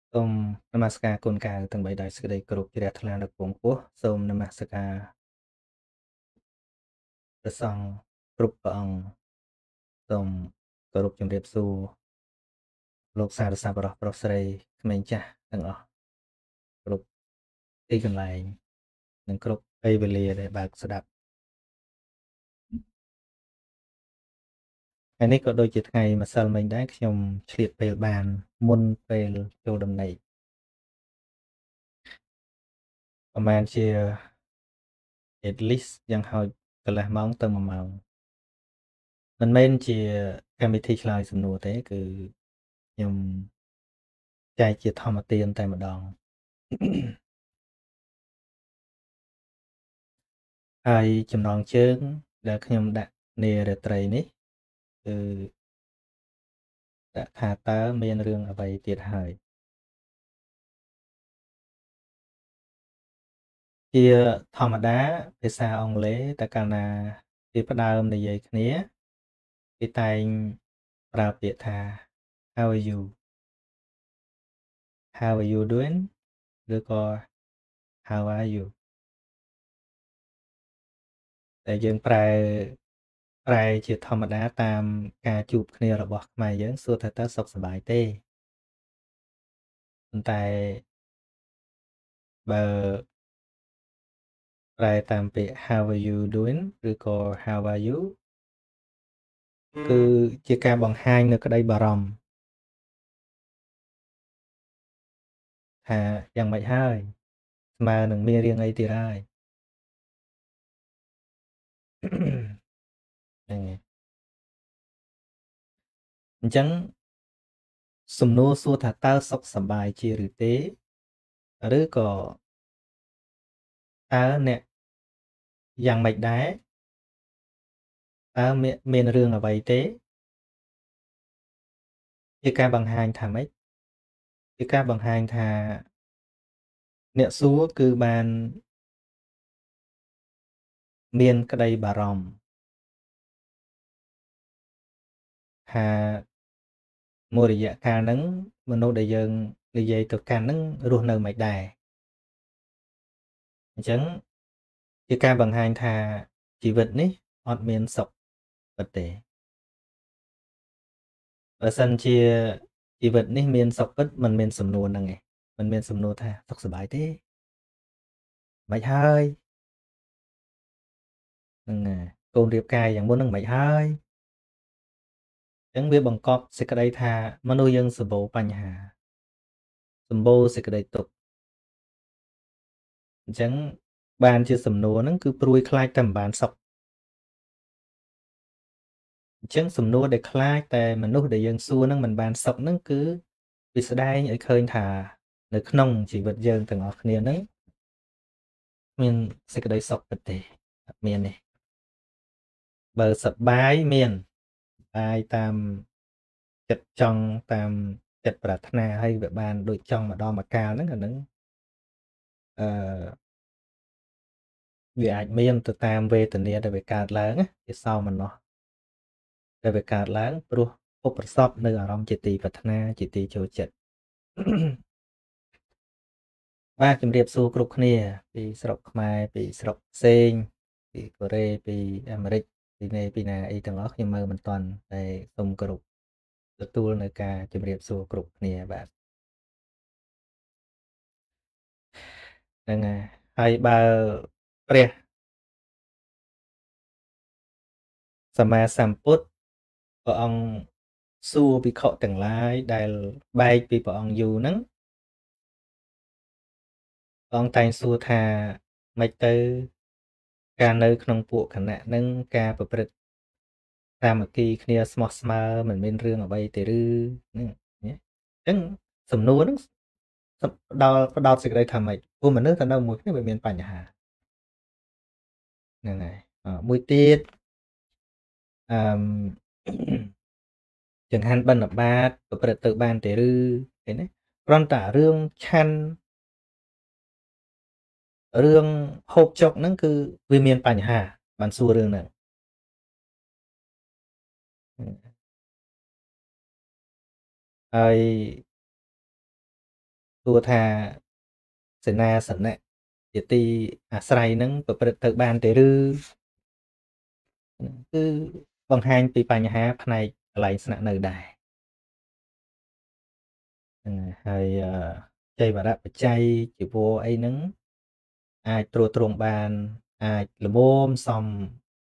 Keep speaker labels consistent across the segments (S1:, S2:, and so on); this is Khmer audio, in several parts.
S1: សូមនមស្ការគុណកៅទាំងបីដោយសេចក្តីគោរពជ្រះថ្លាដល់ពងពោះសូមនមស្ការព្រះសង្ឃគ្រប់ព្រះអង្គសូមគោរពជំរាបសួរលោកសារស័ព្ទបរិសប្រុសស្រីក្មេងចាស់ទាំងអស់គ្រប់ទីកន្លែងនិងគ្រប់ពេលវេលាដែលបើកស្ដាប់ថ្ងៃនេះក៏ដូចជាថ្ងៃម្សិលមិញដែរខ្ញុំឆ្លៀតពេលបានមុនពេលចូលដំណេកប្រហែលជា at least យ៉ាងហោចកន្លះម៉ោងទៅ1ម៉ោងមិនមែនជាកម្មវិធីឆ្លើយសំណួរទេគឺខ្ញុំចែកជាធម្មទានតែម្ដងហើយចំណងជើងដែលខ្ញុំដាក់នារាត្រីនេះគឺដាក់ថាតើមានរឿងអ្វីទៀតហើយជាធម្មតាភាសាអង់គ្លេសតែកាលណាគេផ្ដើមនិយាយគ្នាគេតែងប្រើពាក្យថា how are you how are you doing ឬក៏ how are you តែយើងប្រែជាធម្មតាតាមការជួបគ្នារបស់ខ្មែរយើងសួរថាតើសុខសប្បាយទេប៉ុន្តែបើប្រែតាមពាក្យ how are you doing ឬក៏ how are you គឺជាការបង្ហាញនៅក្តីបារម្ភថាយ៉ាងម៉េចហើយស្មើនឹងមានរឿងអីទៀតហើយហ្នឹងហើយអញ្ចឹងសំណួរសួរថាតើសុខសប្បាយជាឬទេឬក៏តើអ្នកយ៉ាងម៉េចដែរតើមានរឿងអ្វីទេជាការបង្ហាញថាម៉េចជាការបង្ហាញថាអ្នកសួរគឺបានមានក្តីបារម្ភថាមួយរយៈកាលហ្នឹងមនុស្សដែលយើងនិយាយទៅកាន់ហ្នឹងរស់នៅមិនដែរអញ្ចឹងជាការបង្ហាញថាជីវិតនេះអត់មានសុខពិតទេបើសិនជាជីវិតនេះមានសុខពិតមិនមានសំណួរហ្នឹងឯងមិនមានសំណួរថាសុខសប្បាយទេមិនហើយហ្នឹងកូនរៀបការយ៉ាងមុនហ្នឹងមិនហើយអញ្ចឹងវាបង្កប់សេចក្តីថាមនុស្សយើងសម្បូរបញ្ហាសម្បូរសេចក្តីទុក្ខអញ្ចឹងបានជាសំណួរហ្នឹងគឺព្រួយខ្លាចតែមិនបានសុខអញ្ចឹងសំណួរដែលខ្លាចតែមនុស្សដែលយើងសួរហ្នឹងមិនបានសុខហ្នឹងគឺវាស្ដែងឲ្យឃើញថានៅក្នុងជីវិតយើងទាំងអស់គ្នាហ្នឹងមានសេចក្តីសុខពិតទេអត់មានទេបើសប្បាយមានបាយតាមចិត្តចង់តាមចិត្តប្រាថ្នាហើយវាបានដូចចង់ម្ដងម្កាលហ្នឹងអាហ្នឹងអឺវាអាចមានទៅតាមវេទនាដែលវាកើតឡើងជាសោមនស្សដែលវាកើតឡើងព្រោះឧបសគ្គនៅអារម្មណ៍ជាទីប្រាថ្នាជាទីចូលចិត្តបាទជំរាបសួរគ្រប់គ្នាពីស្រុកខ្មែរពីស្រុកផ្សេងពីកូរ៉េពីអាមេរិកពីណាអីទាំងអស់ខ្ញុំមើលមិនទាន់តែសូមគោរពទទួលនៅការជំរាបសួរគ្រប់គ្នាបាទហ្នឹងហើយបើព្រះសម្មាសម្ពុទ្ធព្រះអង្គសួរភិក្ខុទាំងឡាយដែលបែកពីព្រះអង្គយូរហ្នឹងព្រះអង្គតែងសួរថាម៉េចទៅការនៅក្នុងពួកគណៈហ្នឹងការប្រព្រឹត្តសាមគ្គីគ្នាស្មោះស្ម័គ្រមិនមានរឿងអ្វីទេឬហ្នឹងអញ្ចឹងសំណួរហ្នឹងផ្ដោតសេចក្តីថាម៉េចព្រោះមនុស្សទៅនៅមួយគ្នាវាមានបញ្ហាហ្នឹងហើយមួយទៀតអឺចង្ហាន់បិណ្ឌបាតប្រព្រឹត្តទៅបានទេឬឃើញទេគ្រាន់តែរឿងឆាន់រឿងហូបចុកហ្នឹងគឺវាមានបញ្ហាបានសួររឿងហ្នឹងហើយ tua tha sẽ na sẵn nè chỉ ti sài nâng và bật thực bàn để rư cứ bằng hai tì bà nhà hát này lại sẵn nơi đài hay chơi và đạp chay chỉ vô ấy nâng ai trô trông bàn ai là môm xong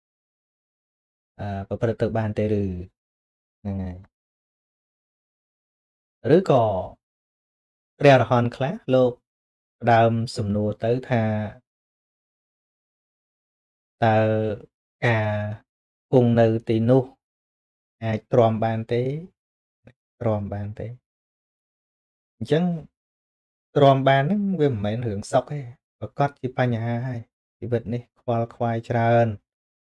S1: và bật thực bàn để rư rứ có reo là hòn khác lô đàm sùm nô tới tha tờ cả cùng nơi tì nô ai tròn bàn tế tròn bàn tế chẳng tròn bàn nó với mấy hưởng sọc ấy và cót chỉ pa nhà hai chỉ vật này khoai khoai trơn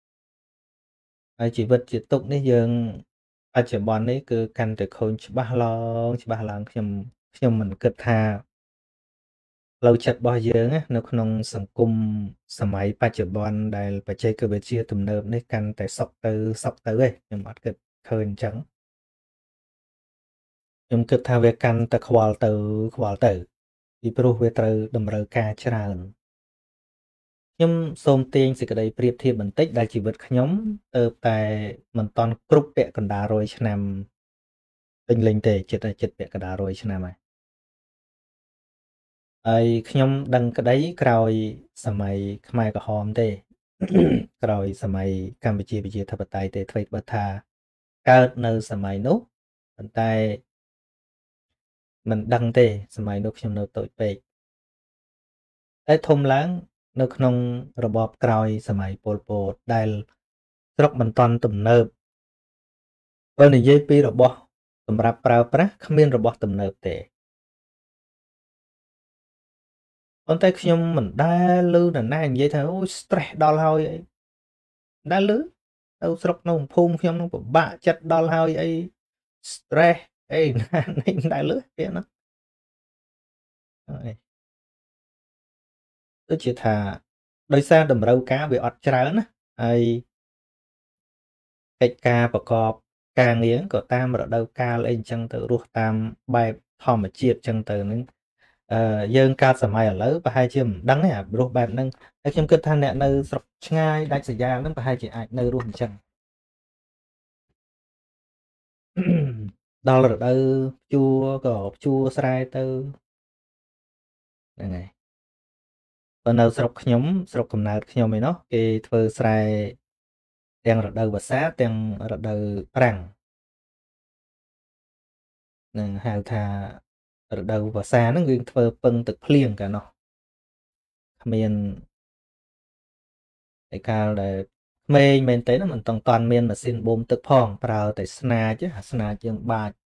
S1: ai chỉ vật chỉ tục này dương ai chỉ bòn đấy cứ căn từ khôn chỉ ba lòng khi mình cực thà lâu chặt bao giờ á nó không sòng cung sầm máy ba chỉ bòn đây phải chơi cơ bị chia tùm nơm đấy căn tại sọc tới ấy nhưng mà cực khơi trắng nhưng cực thà về căn tại khoal từ vì pro về từ đầm rờ ca trơn nhưng xôm tiên sẽ cái đây priệp thiệpបន្តិចដែលជីវិតខ្ញុំទៅតែមិនតន់គ្រប់ពាក់កណ្ដាល100ឆ្នាំពេញលេញទេចិត្តពាក់កណ្ដាល100ឆ្នាំហើយខ្ញុំដឹងក្តីក្រោយសម័យខ្មែរក្រហមទេក្រោយសម័យកម្ពុជាប្រជាធិបតេយ្យទេអ្វីបើថាកើតនៅសម័យនោះប៉ុន្តែមិនដឹងទេសម័យនោះខ្ញុំនៅតូចពេកតែធំឡើងនៅក្នុងរបបក្រោយសម័យប៉ុលពតដែលស្រុកមិនតាន់ទំនើបបើនិយាយពីរបស់សម្រាប់ប្រើប្រាស់គ្មានរបស់ទំនើបទេប៉ុន្តែខ្ញុំមិនដែលឮនរណានិយាយថាអូយ stress ដល់ហើយអីដែលឮទៅស្រុកនៅភូមិខ្ញុំនឹងពិបាកចិត្តដល់ហើយអី stress អីណានេះដែលឮពាក្យហ្នឹងដូចជាថាដោយសារតម្រូវការវាអត់ច្រើនណាហើយកិច្ចការប្រកបការងារក៏តាមរដូវកាលអីអញ្ចឹងទៅរស់តាមបែបធម្មជាតិអញ្ចឹងទៅនឹងយើងកើតសម័យឥឡូវប្រហែលជាមិនដឹងទេអារស់បែបហ្នឹងហើយខ្ញុំគិតថាអ្នកនៅស្រុកឆ្ងាយដាច់ស្រយាលហ្នឹងប្រហែលជាអាចនៅរស់អញ្ចឹងដល់រដូវភ្ជួរក៏ភ្ជួរស្រែទៅហ្នឹងហើយបើនៅស្រុកខ្ញុំស្រុកកំណើតខ្ញុំឯណោះគេធ្វើស្រែទាំងរដូវវស្សាទាំងរដូវប្រាំងនឹងហៅថារដូវវស្សាហ្នឹងយើងធ្វើពឹងទឹកភ្លៀងកាលនោះគ្មានឯកាលដែលក្មេងមែនទេណាមិនតាន់មានម៉ាស៊ីនបូមទឹកផងប្រើតែស្នាចស្នាចយើងបាច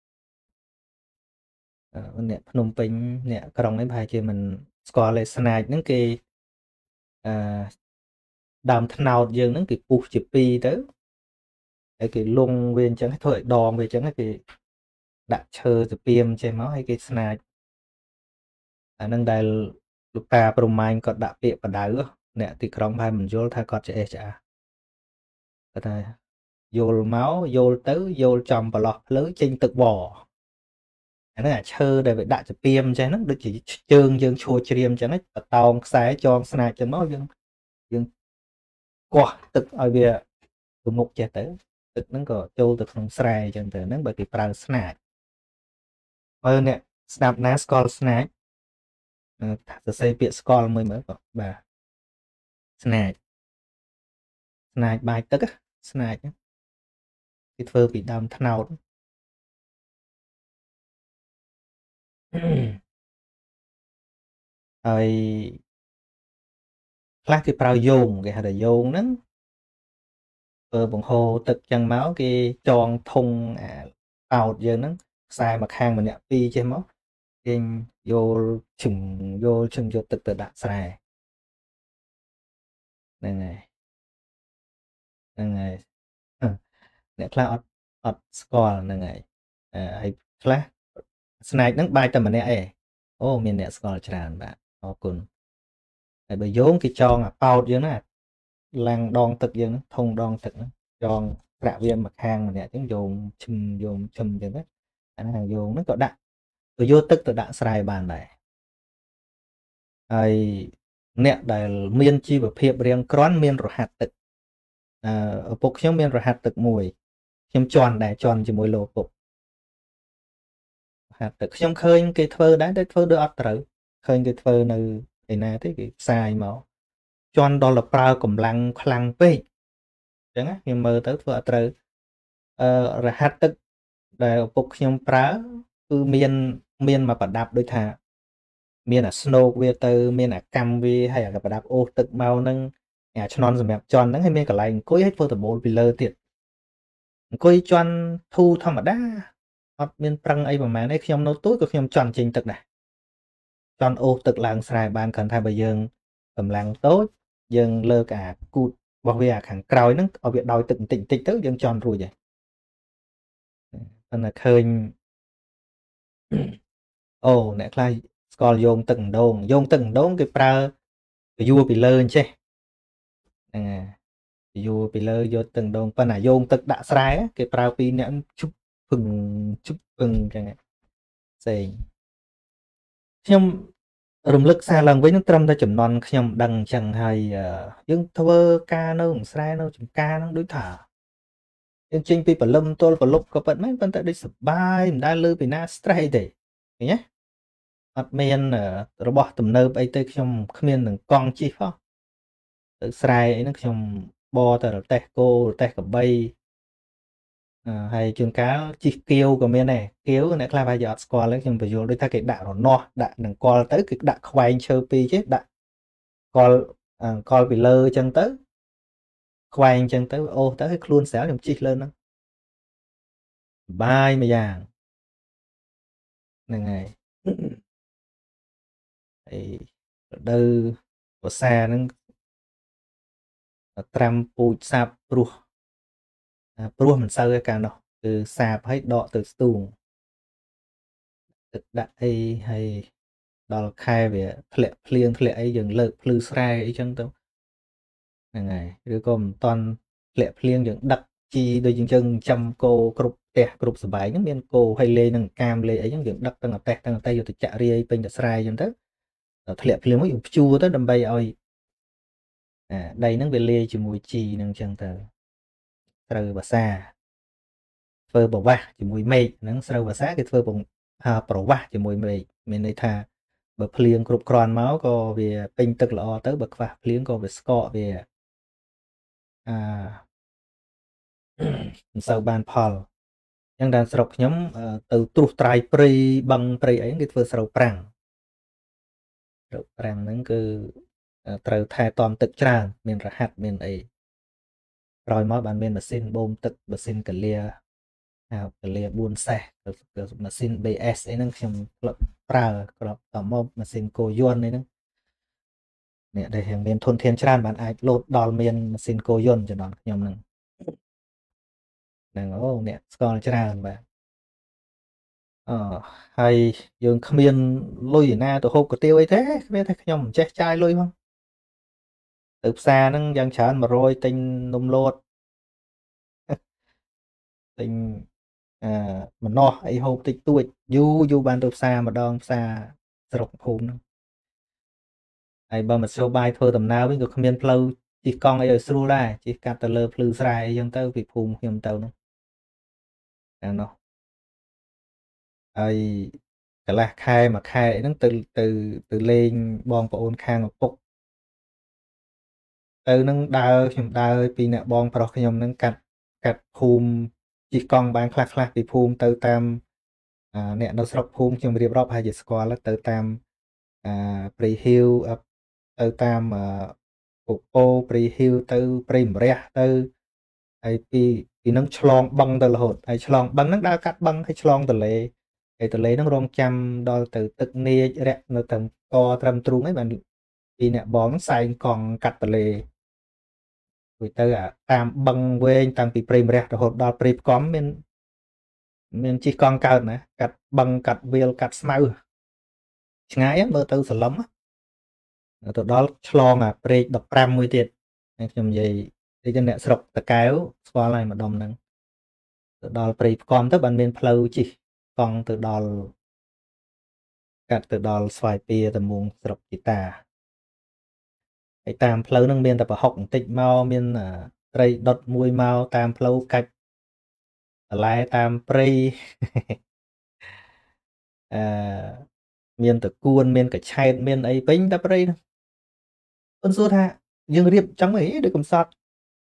S1: អ្នកភ្នំពេញអ្នកក្រុងនេះប្រហែលជាមិនស្គាល់ទេស្នាចហ្នឹងគេអឺដើមថ្នោតយើងហ្នឹងគេពុះជាពីរទៅហើយគេលុងវាអញ្ចឹងធ្វើឲ្យដងវាអញ្ចឹងគេដាក់ឈើទៅពីមចេះមកហើយគេស្នាចអានឹងដែលលោកតាប្រម៉ាញគាត់ដាក់ពាក្យបដៅអ្នកទីក្រុងផែមិនយល់ថាគាត់ឆ្អេះឆ្អាសគាត់ថាយល់មកយល់ទៅយល់ចំប្រឡោះភ្លឺចេញទឹកវអាហ្នឹងអាឈើដែលវាដាក់ចពីមចេះហ្នឹងដូចជាជើងយើងឈួរជ្រាមចឹងបតោងខ្សែចងស្នាចចឹងមកយើងកោះទឹកឲ្យវាទៅមុខចេះទៅទឹកហ្នឹងក៏ចូលទៅក្នុងស្រែចឹងទៅហ្នឹងបើគេប្រើស្នាចមើលអ្នកស្ដាប់ណាស្គាល់ស្នាចសរសេរពាក្យស្គាល់មួយមើលក៏បាទស្នាចបាចទឹកស្នាចគេធ្វើពីដើមត្នោតហើយខ្លះគេប្រើយោងគេហៅថាយោងហ្នឹងធ្វើបង្ហូរទឹកចឹងមកគេចងធុងអោតយើងហ្នឹងខ្សែមួយខាងម្នាក់ពីរចេះមកគេយកឈឹងយកទឹកទៅដាក់ស្រែហ្នឹងហើយអ្នកខ្លះអត់ស្គាល់ហ្នឹងហើយហើយខ្លះស្នាចហ្នឹងបាច់តែម្នាក់ឯងអូមានអ្នកស្គាល់ច្រើនបាទអរគុណហើយបើយោងគេចងអាប៉ោតយើងណាឡាំងដងទឹកយើងធុងដងទឹកហ្នឹងចងប្រាក់វាមួយខាងម្នាក់អញ្ចឹងយោងឈឹមអញ្ចឹងណាអាហ្នឹងយោងហ្នឹងក៏ដាក់ tôi vô tức tôi đã xài bàn này ai nè đại miên chi và phiệp riêng cron miên rồi hạt tực ở bục nhóm miên rồi hạt tực mùi nhóm tròn đại tròn chỉ mùi lô bục hạt tực nhóm khơi cái thơ đã đấy thơ đưa ớt tử khơi cái thơ nơi cái này thế cái sai máu tròn đó là prao cầm lăng khăn pê chẳng á nhưng mơ tới thơ tử rồi hạt tực đại bục nhóm prá cứ miên mà bật đạp đôi thà miền ở snow về từ miền ở cam về hay là đạp ôទឹកmàu nâng nhà cho non rồi mẹ tròn nâng hay miền cả lành cối hết vô từ bộ vì lơ tiệt cối tròn thu thầm ở đá hoặc miền prăng ấy mà mẹ ấy khi ông nấu tối có khi ông tròn trìnhទឹកnày tròn ôទឹកlàng xài bàn cần thay bây giờ tầm làng tốt dân lơ cả cụt bảo vệ hàng còi nâng ở viện đòi từng tỉnh tỉnh tới dân tròn rồi vậy nên là khơi ồ nè khai còn dùng từng đồn cái pra cái vua bị lơ chứ à vô bị lơ vô từng đồn phần là vôទឹកđã sai á cái prao pi nè chúc phừng chẳng hạn xì nhưng rung lực xa lần với nước trâm ta chùm non nhưng đằng chẳng hay nhưng thơ ca nó cũng sai nó chùm ca nó đối thả nhưng trên pi lâm tôi vào lúc có vẫn mấy vẫn tại đây sập bài mình đã lư bị na stray để nhé mặt men robot tầm nơ bay tới trong miền đừng con chi phó tự sai ấy nó trong bo tờ tè cô tè cả bay hay chuồng cá chi kêu của mình này kêu này là bây giờ score lấy nhưng bây giờ đối ta cái đạn nó no đạn đừng coi tới cái đạn khoai chơi pi chứ đạn coi coi bị lơ chân tới khoai chân tới ô tới luôn xéo làm chi lên đó bài mà vàng này này thì đơ của xa nó tram pu sạp pru mình sao cái cả nó từ sạp hay đọ từ tù đã hay đó khai về thệ ấy dừng lợi plư sai ấy chân tao này rồi còn toàn thệ phliêng dừng đặt chi đôi chân chân chăm cô group tè group sờ bài những miền cô hay lên nâng cam lên ấy những dừng đặt tăng tay vô từ chạ ri ấy bên từ sai chân tới thệ phliêng mới dùng chua tới đầm bay ơi đây nó về lê chỉ mùi chi nâng chân tờ từ bà xa phơ bảo va chỉ mùi mây nâng sâu bà xa cái phơ bồng bảo va chỉ mùi mây mình này thà bậc phliêng group cron máu có về pin tức là tới bậc và phliêng có về score về sau ban Paul យ៉ាងដែលស្រុកខ្ញុំទៅត្រួសត្រាយព្រៃបឹងព្រៃអីគេធ្វើស្រូវប្រាំងហ្នឹងគឺត្រូវថែទាំទឹកច្រើនមានរហាត់មានអីក្រោយមកបានមានម៉ាស៊ីនបូមទឹកម៉ាស៊ីនកលាកលា4សេះម៉ាស៊ីន BS អីហ្នឹងខ្ញុំប្រើក្របតមកម៉ាស៊ីនកូយន់អីហ្នឹងអ្នកដែលមានធនធានច្រើនបានអាចលោតដល់មានម៉ាស៊ីនកូយន់ចំណងខ្ញុំហ្នឹងអូអ្នកស្គាល់ច្រើនបាទហើយយើងគ្មានលុយឯណាទៅហូបកាទៀវអីទេគ្មានតែខ្ញុំមិនចេះចាយលុយផងទៅផ្សារហ្នឹងយ៉ាងច្រើន100ទិញនំលោតទិញម្នាស់អីហូបតិចតួចយូរបានទៅផ្សារម្ដងផ្សារស្រុកភូមិហ្នឹងហើយបើមកចូលបាយធ្វើដំណើរវិញក៏គ្មានផ្លូវជិះកង់អីឲ្យស្រួលដែរជិះកាត់ទៅលើភ្លឺស្រែអីចឹងទៅពីភូមិខ្ញុំទៅហ្នឹងអានោះហើយកន្លះខែមួយខែហ្នឹងទៅលេងបងប្អូនខាងឪពុកទៅនឹងខ្ញុំដើរពីអ្នកបងប្រុសខ្ញុំនឹងកាត់ភូមិជិះកង់បានខ្លះពីភូមិទៅតាមអ្នកនៅស្រុកភូមិខ្ញុំរៀបរាប់ហើយជាស្គាល់ទៅតាមព្រៃហ៊ីវទៅតាមពពោព្រៃហ៊ីវទៅព្រៃម្រះទៅហើយពីនឹងឆ្លងបឹងទៅរហូតហើយឆ្លងបឹងហ្នឹងដើរកាត់បឹងហើយឆ្លងទន្លេហើយទន្លេហ្នឹងរងចាំដល់ទៅទឹកនាចរាក់នៅតាមកត្រឹមទ្រូងហ្នឹងបានពីអ្នកបងសែងកង់កាត់ទន្លេទៅតាមបឹងវែងតាំងពីព្រៃម្រះរហូតដល់ព្រៃផ្កំមានជិះកង់កើតណាកាត់បឹងកាត់វាលកាត់ស្មៅឆ្ងាយមើលទៅសឡឹមទៅដល់ឆ្លងព្រែក15មួយទៀតខ្ញុំនិយាយទៅអ្នកស្រុកតកែវស្គាល់ហើយម្ដុំហ្នឹងទៅដល់ព្រៃផ្កំទៅបានមានផ្លូវជិះកង់ទៅដល់ cắt từ đòn xoài pia từ muông sọc guitar cái tam phơi nó miên tập học tịnh mau miên tây đọt mùi mau tam phơi cách lại tam prey miên từ cuôn miên cả chai miên ấy bánh đắp prey ơn số tha dương riệp chẳng ấy được cầm sọt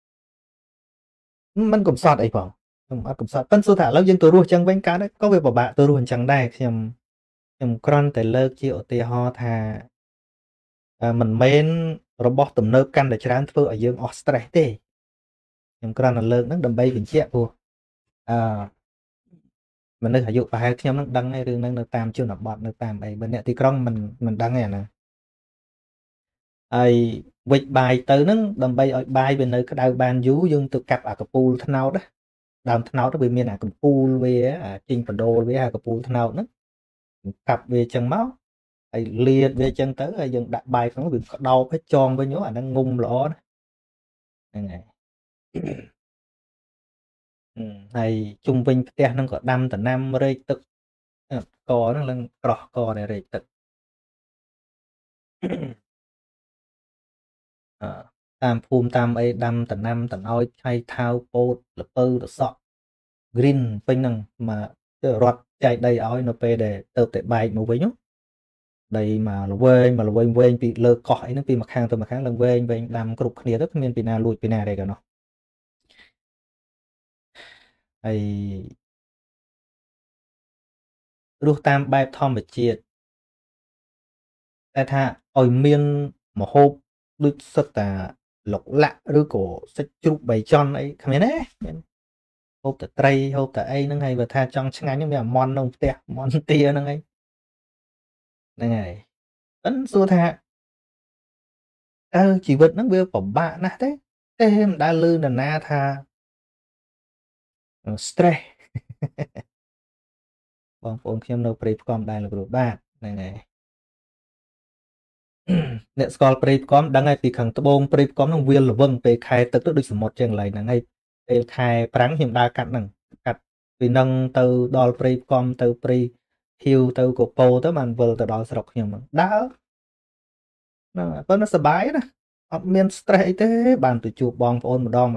S1: มันcầm sọt ấy bảo cầm sọt ơn số thả lâu dương tôi ruột chẳng bánh cá đấy có việc bảo bạn tôi ruột chẳng đây xem conแต่เลิกជាឧទាហរណ៍ថាមិនមែនរបស់ទំនើបកាន់តែច្រើនធ្វើឲ្យយើងអស់ stress ទេខ្ញុំគ្រាន់តែលើកហ្នឹងដើម្បីបញ្ជាក់ព្រោះអឺមនុស្សអាយុប្រហែលខ្ញុំហ្នឹងដឹងហើយរឿងហ្នឹងនៅតាមជនបទនៅតាមអីបើអ្នកទីក្រុងមិនដឹងទេអាហ្នឹងហើយវិចបាយទៅហ្នឹងដើម្បីឲ្យបាយវានៅក្តៅបានយូរយើងទៅកាប់អាកពូលថ្នោតដើមថ្នោតវាមានអាកពូលវាជីងបដូលវាអាកពូលថ្នោតហ្នឹងកាប់វាចឹងមកហើយលាតវាចឹងទៅហើយយើងដាក់បាយក្នុងវាក្តោបឲ្យចងវិញអាហ្នឹងងុំល្អណាហ្នឹងហើយហើយជុំវិញផ្ទះហ្នឹងក៏ដាំដំណាំរែកទឹកកហ្នឹងឡើងក្រោះកដែលរែកទឹកតាមភូមិតាមអីដាំដំណាំតំអោយឆៃថៅពោតលពៅរសក់ green ពេញហ្នឹងមករត់ចែកដីឲ្យនៅពេលដែលទៅតែបែកមកវិញដីមកល្វែងវែងពីលើកោះអីហ្នឹងពីម្ខាងទៅម្ខាងឡើងវែងដាំគ្រប់គ្នាទៅគ្មានពីណាលួចពីណាទេក៏នោះហើយរស់តាមបែបធម្មជាតិតែថាឲ្យមានមហូបដូចសិតតាលុកលាក់ឬក៏សាច់ជ្រូកបីចន់អីគ្មានទេមានហូបតែត្រីហូបតែអីហ្នឹងហើយបើថាចង់ឆ្ងាញ់ហ្នឹងមានអាមន់ក្នុងផ្ទះមន់ទាហ្នឹងហើយប៉ិនសួរថាជីវិតហ្នឹងវាពិបាកណាស់ទេមិនដែលឮនរណាថា stress បងប្អូនខ្ញុំនៅព្រៃផ្កំដែរលោកគ្រូបាទហ្នឹងហើយអ្នកស្គាល់ព្រៃផ្កំដឹងហើយពីខាងត្បូងព្រៃផ្កំហ្នឹងវាល្វឹងពេលខែទឹកទៅដូចសមុទ្រចឹងឡើយហ្នឹងហើយពេលខែប្រាំងខ្ញុំដើរកាត់ហ្នឹងកាត់ពីនឹងទៅដល់ព្រៃផ្កំទៅព្រៃហ៊ីវទៅកពោទៅបានវិលទៅដល់ស្រុកខ្ញុំហ្នឹងដើរហ្នឹងប៉ុន្តែសុបាយណាអត់មាន stress អីទេបានទៅជួបបងប្អូនម្ដង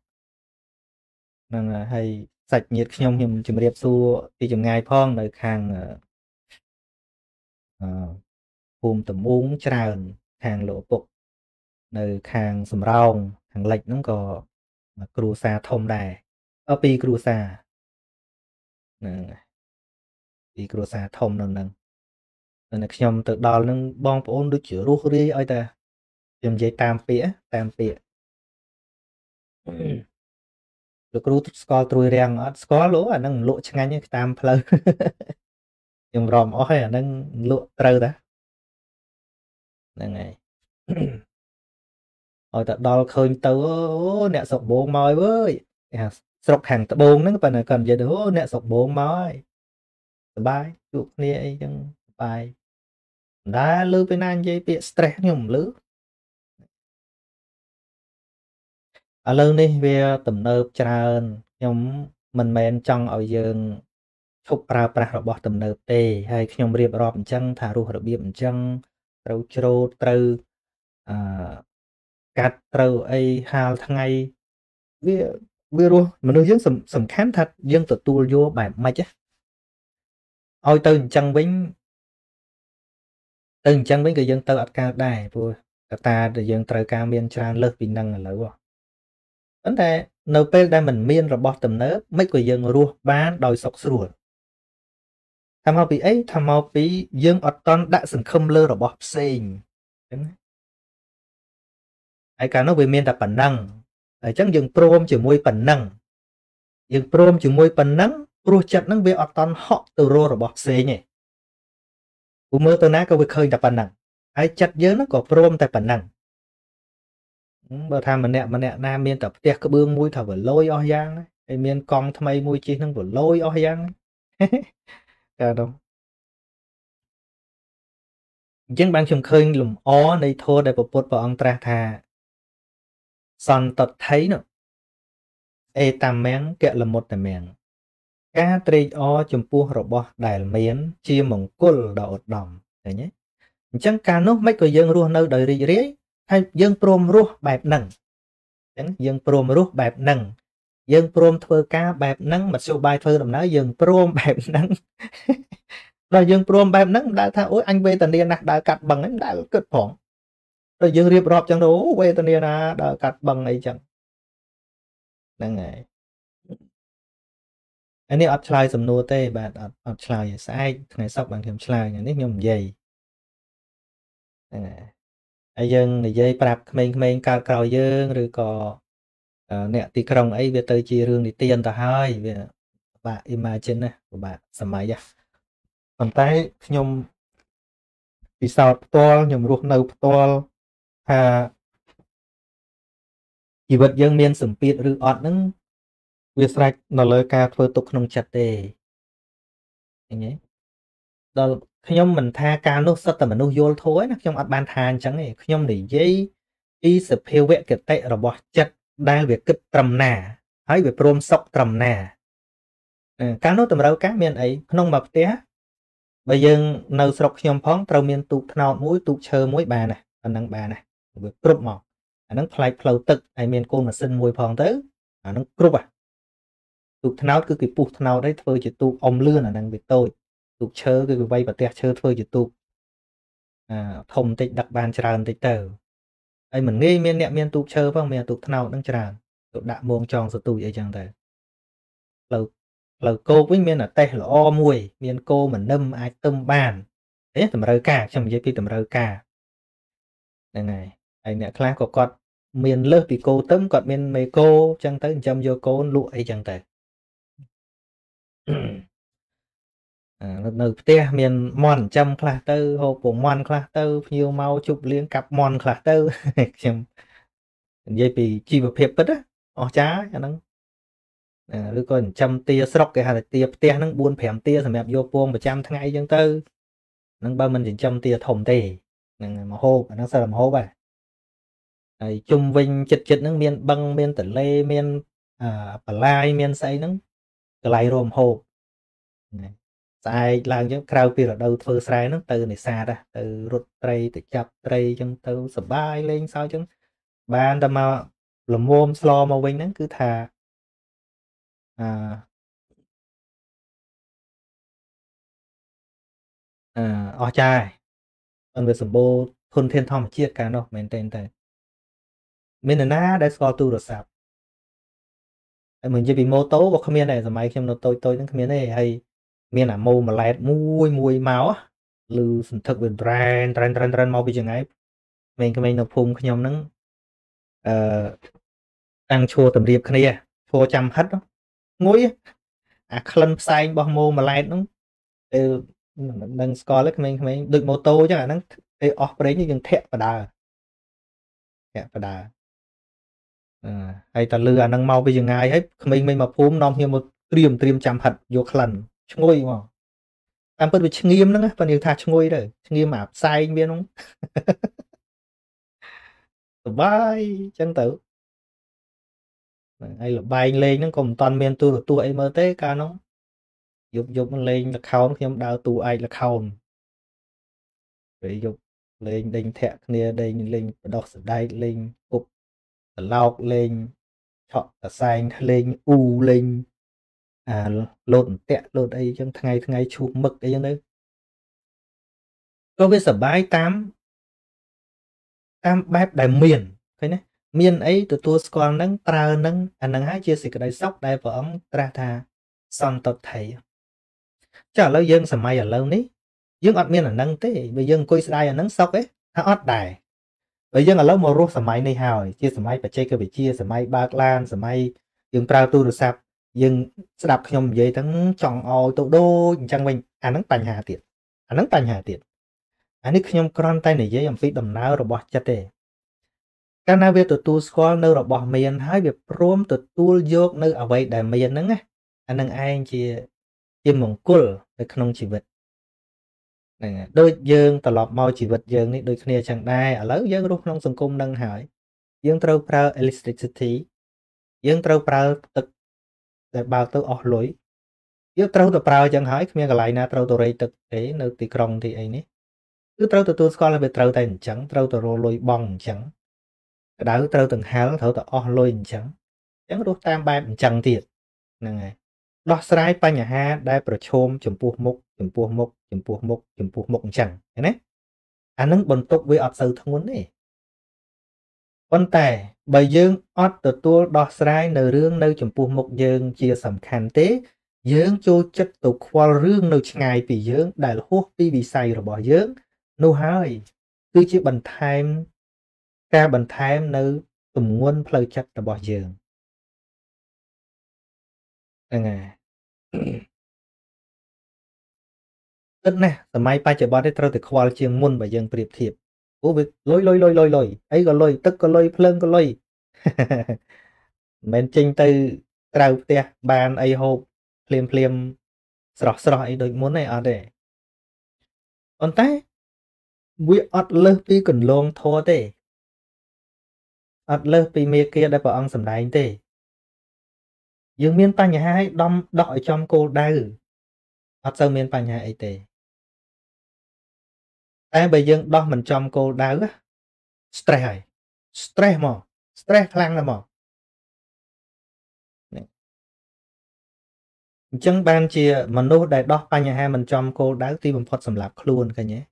S1: ហ្នឹងហើយសាច់ញាតិខ្ញុំជម្រាបសួរពីចម្ងាយផងនៅខាងភូមិតមូងច្រើនខាងលោកឪពុកនៅខាងសំរោងខាងលិចហ្នឹងក៏គ្រួសារធំដែរពីរគ្រួសារហ្នឹងពីរគ្រួសារធំនៅហ្នឹងតែខ្ញុំទៅដល់ហ្នឹងបងប្អូនដូចជារស់រាយឲ្យតែខ្ញុំនិយាយតាមពាក្យលោកគ្រូស្គាល់ត្រួយរាំងអត់ស្គាល់លោកអាហ្នឹងលក់ឆ្ងាញ់តាមផ្លូវខ្ញុំរំអស់ហើយអាហ្នឹងលក់ត្រូវតាហ្នឹងហើយឲ្យតែដល់ឃើញទៅអូអ្នកស្រុកបងមកហើយស្រុកខាងត្បូងហ្នឹងប៉ុន្តែគាត់និយាយទៅអូអ្នកស្រុកបងមកហើយសប្បាយជួបគ្នាអីចឹងសប្បាយមិនដែលលើពេលណានិយាយពាក្យ stress ខ្ញុំមិនលើឥឡូវនេះវាទំនើបច្រើនខ្ញុំមិនមែនចង់ឲ្យយើងឈប់ប្រើប្រាស់របស់ទំនើបទេហើយខ្ញុំរៀបរាប់អញ្ចឹងថារស់របៀបអញ្ចឹងត្រូវច្រូតត្រូវកាត់ត្រូវអីហាលថ្ងៃវារស់មនុស្សយើងសំខាន់ថាយើងទទួលយកបែបម៉េចឲ្យទៅអញ្ចឹងវិញក៏យើងទៅអត់កើតដែរព្រោះកត្តាដែលយើងត្រូវការមានច្រើនលើសពីនឹងឥឡូវប៉ុន្តែនៅពេលដែលมันមានរបស់ទំនើបមិនក៏យើងរស់បានដោយសុខស្រួលថាមកពីអីថាមកពីយើងអត់តន់ដាក់សង្ឃឹមលើរបស់ផ្សេងអញ្ចឹងហើយកាលនោះវាមានតែប៉ុណ្ណឹងអញ្ចឹងយើងព្រមជាមួយប៉ុណ្ណឹងព្រោះចិត្តហ្នឹងវាអត់តន់ហក់ទៅរករបស់ផ្សេងទេព្រោះមើលទៅណាក៏វាឃើញតែប៉ុណ្ណឹងហើយចិត្តយើងហ្នឹងក៏ព្រមតែប៉ុណ្ណឹងបើថាម្នាក់ណាមានតែផ្ទះក្បឿងមួយថាវាលយអស់យ៉ាងហើយមានកង់ថ្មីមួយជិះហ្នឹងវាលយអស់យ៉ាងតែដល់អញ្ចឹងបានខ្ញុំឃើញលំអនៃធម៌ដែលពុទ្ធព្រះអង្គត្រាស់ថាសន្តថៃនោះអេតាមាំងកលមុតតាមាំងការត្រេកអរចំពោះរបស់ដែលមានជាមង្គលដ៏ឧត្តមឃើញទេអញ្ចឹងការនោះមិនក៏យើងរស់នៅដោយរីករាយហើយយើងព្រមរស់បែបហ្នឹងអញ្ចឹងយើងព្រមរស់បែបហ្នឹងយើងព្រមធ្វើការបែបហ្នឹងមធ្យោបាយធ្វើដំណើរយើងព្រមបែបហ្នឹងដល់យើងព្រមបែបហ្នឹងមិនដែលថាអូយអញវេទនាណាស់ដើរកាត់បឹងហ្នឹងមិនដែលគិតផងដល់យើងរៀបរាប់ចឹងទៅអូវេទនាណាដើរកាត់បឹងអីចឹងហ្នឹងហើយអានេះអត់ឆ្លើយសំណួរទេបាទអត់ឆ្លើយស្អែកថ្ងៃសុក្របានខ្ញុំឆ្លើយនេះខ្ញុំនិយាយហ្នឹងហើយហើយយើងនិយាយប្រាប់ក្មេងៗកើតក្រោយយើងឬក៏អ្នកទីក្រុងអីវាទៅជារឿងនិទានទៅហើយវាពិបាក imagine ណាពិបាកសម័យប៉ុន្តែខ្ញុំពិសោធន៍ផ្ទាល់ខ្ញុំរស់នៅផ្ទាល់ថាជីវិតយើងមានសម្ពាធឬអត់ហ្នឹងវាស្រេចនៅលើការធ្វើទុកក្នុងចិត្តទេឃើញទេដល់ខ្ញុំមិនថាការនោះសិតតែមនុស្សយល់ធូរឯណាខ្ញុំអត់បានថាអញ្ចឹងទេខ្ញុំនិយាយពីសភាវគតិរបស់ចិត្តដែលវាគិតត្រឹមណាហើយវាព្រមសុខត្រឹមណាកាលនោះតម្រូវការមានអីក្នុងមួយផ្ទះបើយើងនៅស្រុកខ្ញុំផងត្រូវមានទូកថ្នោតមួយទូកឈើមួយបានណាប៉ុណ្ណឹងបានណាវាគ្រប់មកអាហ្នឹងផ្លែកផ្លូវទឹកហើយមានកូនម៉ាស៊ីនមួយផងទៅអាហ្នឹងគ្រប់ទូកថ្នោតគឺគេពុះថ្នោតឲ្យធ្វើជាទូកអុំលឿនអាហ្នឹងវាតូចទូកឈើគឺគេវាយប្រទះឈើធ្វើជាទូកធំតិចដឹកបានច្រើនតិចទៅហើយមិនងាយមានអ្នកមានទូកឈើផងមានទូកថ្នោតហ្នឹងច្រើនទៅដាក់មងចងសទូចអីចឹងទៅផ្លូវគោកវិញមានអតេះល្អមួយមានគោមនឹមអាចទឹមបានទេតម្រូវការខ្ញុំនិយាយពីតម្រូវការហ្នឹងហើយអ្នកខ្លះក៏គាត់មានលើសពីគោទឹមគាត់មានមេគោចឹងទៅចិញ្ចឹមយកកូនលក់អីចឹងទៅនៅផ្ទះមានមន់ចិញ្ចឹមខ្លះទៅហូបពងមន់ខ្លះទៅភ្ញៀវមកជប់លៀងកាប់មន់ខ្លះទៅខ្ញុំនិយាយពីជីវភាពពិតអស្ចារ្យអាហ្នឹងឬក៏ចិញ្ចឹមទាស្រុកគេហៅថាទាផ្ទះហ្នឹង 4-5 ទាសម្រាប់យកពងប្រចាំថ្ងៃចឹងទៅហ្នឹងបើមិនចិញ្ចឹមទាធំទេហ្នឹងមហូបអាហ្នឹងសិតមហូបហើយជុំវិញចិត្តហ្នឹងមានបឹងមានទន្លេមានបន្លាយមានស្អីហ្នឹងកន្លែងរមហូបស្អែកឡើងចឹងក្រៅពីរដូវធ្វើស្រែហ្នឹងទៅនេសាទទៅរត់ត្រីទៅចាប់ត្រីចឹងទៅសបាយលេងសើចចឹងបានតែមកលមមស្លមកវិញហ្នឹងគឺថាអស្ចារ្យมันវាសម្បូរធនធានធម្មជាតិកាលនោះមែនទេតែមាននរណាដែលស្គាល់ទូរស័ព្ទហើយមិននិយាយពីម៉ូតូក៏គ្មានដែរសម័យខ្ញុំនៅតូចហ្នឹងគ្មានទេហើយមានអាម៉ូម៉ាឡែតមួយមកឮសន្ធឹកវាត្រែនមកពីចង្អែតក្មេងៗនៅភូមិខ្ញុំហ្នឹងតាំងឈួរតម្រៀបគ្នាឈួរចាំហិតងុយអាក្លិនផ្សែងរបស់ម៉ូម៉ាឡែតហ្នឹងពេលនឹងស្គាល់ក្មេងៗដូចម៉ូតូអញ្ចឹងអាហ្នឹងពេលអស់ប្រេងយើងធាក់បដើហើយតើលឺអាហ្នឹងមកពីចង្ងាយហើយក្មេងៗមកភូមិនាំគ្នាមកត្រៀមចាំហិតយកក្លិនឈ្ងុយមកតាមពិតវាឆ្ងៀមហ្នឹងប៉ុន្តែយើងថាឈ្ងុយទៅឆ្ងៀមអាផ្សែងវាហ្នឹងសបាយអញ្ចឹងទៅហើយលបែងលេងហ្នឹងក៏មិនតាន់មានទូរទស្សន៍អីមើលទេកាលនោះយប់លេងល្ខោនខ្ញុំដើរទូឯកល្ខោនពេលយប់លេងដេញធាក់គ្នាដេញលេងបដោះសដែកលេងគប់ត្រឡោកលេងឆក់កសែងលេងអ៊ូលេងលោតអន្ទាក់លោតអីចឹងថ្ងៃឈូសមឹកអីចឹងទៅក៏វាសបាយតាមបែបដែលមានឃើញទេមានអីទទួលស្គាល់នឹងប្រើនឹងអានឹងហើយជាសេចក្តីសុខដែលព្រះអង្គត្រាស់ថាសន្តតថៃចាឥឡូវយើងសម័យឥឡូវនេះយើងអត់មានអានឹងទេបើយើងអង្គុយស្ដាយអានឹងសុខទេថាអត់ដែរបើយើងឥឡូវមករស់សម័យនេះហើយជាសម័យបច្ចេកវិទ្យាសម័យបើកឡានសម័យយើងប្រើទូរស័ព្ទយើងស្ដាប់ខ្ញុំនិយាយទាំងចង់ឲ្យទៅដូចអញ្ចឹងវិញអានឹងបញ្ហាទៀតអានេះខ្ញុំគ្រាន់តែនិយាយអំពីដំណើររបស់ចិត្តទេកាលណាវាទទួលស្គាល់នៅរបស់មានហើយវាព្រមទទួលយកនៅអ្វីដែលមានហ្នឹងណាអានឹងឯងជាមង្គលនៅក្នុងជីវិតហ្នឹងហើយដូចយើងត្រឡប់មកជីវិតយើងនេះដូចគ្នាចឹងដែរឥឡូវយើងរស់ក្នុងសង្គមហ្នឹងហើយយើងត្រូវប្រើ electricity យើងត្រូវប្រើទឹកដែលបើកទៅអស់លុយយកត្រូវទៅប្រើចឹងហើយគ្មានកន្លែងណាត្រូវទៅរៃទឹកទេនៅទីក្រុងទីអីនេះគឺត្រូវទទួលស្គាល់ថាវាត្រូវតែអញ្ចឹងត្រូវទៅរលុយបងអញ្ចឹងក្តៅត្រូវទាំងហាលត្រូវទៅអស់លុយអញ្ចឹងរស់តាមបែបអញ្ចឹងទៀតហ្នឹងហើយដោះស្រាយបញ្ហាដែលប្រឈមចំពោះមុខចំពោះមុខចំពោះមុខចំពោះមុខអញ្ចឹងឃើញណាអានឹងបន្ទុកវាអត់សូវធ្ងន់ទេប៉ុន្តែបើយើងអត់ទទួលដោះស្រាយនៅរឿងនៅចំពោះមុខយើងជាសំខាន់ទេយើងចូលចិត្តទៅខ្វល់រឿងនៅឆ្ងាយពីយើងដែលហួសពីវិស័យរបស់យើងនោះហើយគឺជាបន្ថែមការបន្ថែមនៅទម្ងន់ផ្លូវចិត្តរបស់យើងហ្នឹងហើយគិតណាស់សម័យបច្ចុប្បន្ននេះត្រូវតែខ្វល់ជាងមុនបើយើងប្រៀបធៀបអូវាលុយអីក៏លុយទឹកក៏លុយភ្លើងក៏លុយមិនមែនចេញទៅក្រៅផ្ទះបានអីហូបភ្លាមស្រស់អីដូចមុនទេអត់ទេប៉ុន្តែវាអត់លើសពីកន្លងធម៌ទេអត់លើសពីមេគាដែលព្រះអង្គសម្ដែងទេយើងមានបញ្ហាឲ្យដោះឲ្យចំគោលដៅអត់សូវមានបញ្ហាអីទេតែបើយើងដោះមិនចំគោលដៅ stress ហើយ stress មក stress ខ្លាំងណាស់មកអញ្ចឹងបានជាមនុស្សដែលដោះបញ្ហាមិនចំគោលដៅទីបំផុតសម្រាប់ខ្លួនឃើញទេ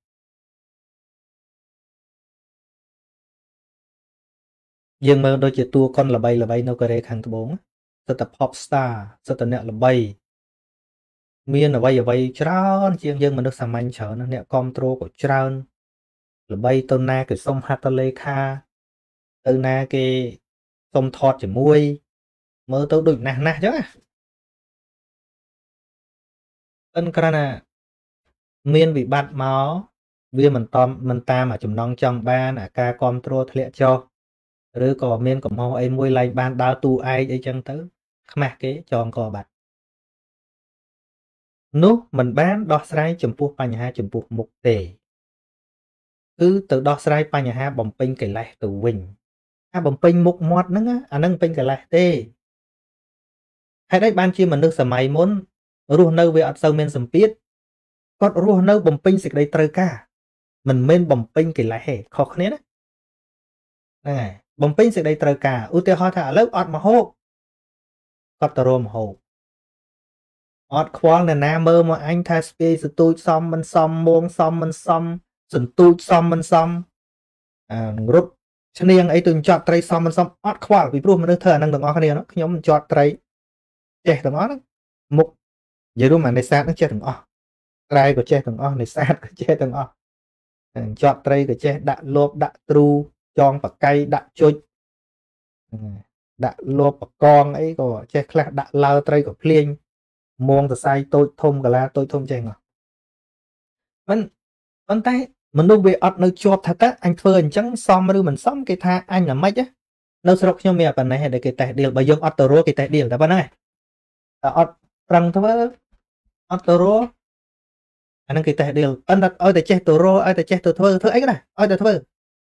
S1: យើងមើលដូចជាតួកុនល្បីនៅកូរ៉េខាងត្បូងសិតតែ pop star សិតតែអ្នកល្បីមានអ្វីច្រើនជាងយើងមនុស្សសាមញ្ញច្រើនអ្នកគ្រប់គ្រងក៏ច្រើនល្បីទៅណាគេសុំហត្ថលេខាទៅណាគេសុំថតជាមួយមើលទៅដូចណាស់អញ្ចឹងប៉ុន្តែគ្រាន់តែមានវិបត្តិមកវាមិនតាមចំណង់ចង់បានអាការគ្រប់គ្រងធ្លាក់ចុះឬក៏មានកំហុសអីមួយឡើងបានដើរតួឯកអីចឹងទៅខ្មាស់គេចងកបាត់នោះមិនបានដោះស្រាយចំពោះបញ្ហាចំពោះមុខទេគឺទៅដោះស្រាយបញ្ហាបំពេញកិលេសទៅវិញអាបំពេញមុខមាត់ហ្នឹងអាហ្នឹងពេញកិលេសទេហេតុអីបានជាមនុស្សសម័យមុនរស់នៅវាអត់សូវមានសម្ពាធគាត់រស់នៅបំពេញសេចក្តីត្រូវការមិនមែនបំពេញកិលេសទេខុសគ្នាណាហ្នឹងហើយបំពេញសេចក្តីត្រូវការឧទាហរណ៍ថាឥឡូវអត់មកហូបគាត់ទៅរមហូបអត់ខ្វល់អ្នកណាមើលមកអញថាស្ពាយសទូចសមមិនសមមួងសមមិនសមសន្ទូចសមមិនសមរត់ឈ្នៀងអីទៅចត់ត្រីសមមិនសមអត់ខ្វល់ពីព្រោះមនុស្សធ្វើអានឹងទាំងអស់គ្នាខ្ញុំចត់ត្រីចេះទាំងអស់ហ្នឹងមុខនិយាយរួមអានេសាទហ្នឹងចេះទាំងអស់ត្រែក៏ចេះទាំងអស់នេសាទក៏ចេះទាំងអស់ចត់ត្រីក៏ចេះដាក់លបដាក់ទ្រូចងបកៃដាក់ជុចដាក់លបបកងអីក៏ចេះខ្លះដាក់លើត្រីក៏ភ្លេងមងសរសៃតូចធំកាឡាតូចធំចេះហ៎មិនប៉ុន្តែមនុស្សវាអត់នៅជាប់ថាតើអញធ្វើអញ្ចឹងសមឬមិនសមគេថាអញល្មិចនៅស្រុកខ្ញុំមានប៉ុណ្ណេះដែលគេតេះដៀលបើយើងអត់ទៅរកគេតេះដៀលតែប៉ុណ្ណឹងតែអត់ប្រឹងធ្វើអត់ទៅរកអានឹងគេតេះដៀលប៉ុន្តែឲ្យតែចេះទៅរកឲ្យតែចេះទៅធ្វើអីក៏ដែរឲ្យតែធ្វើ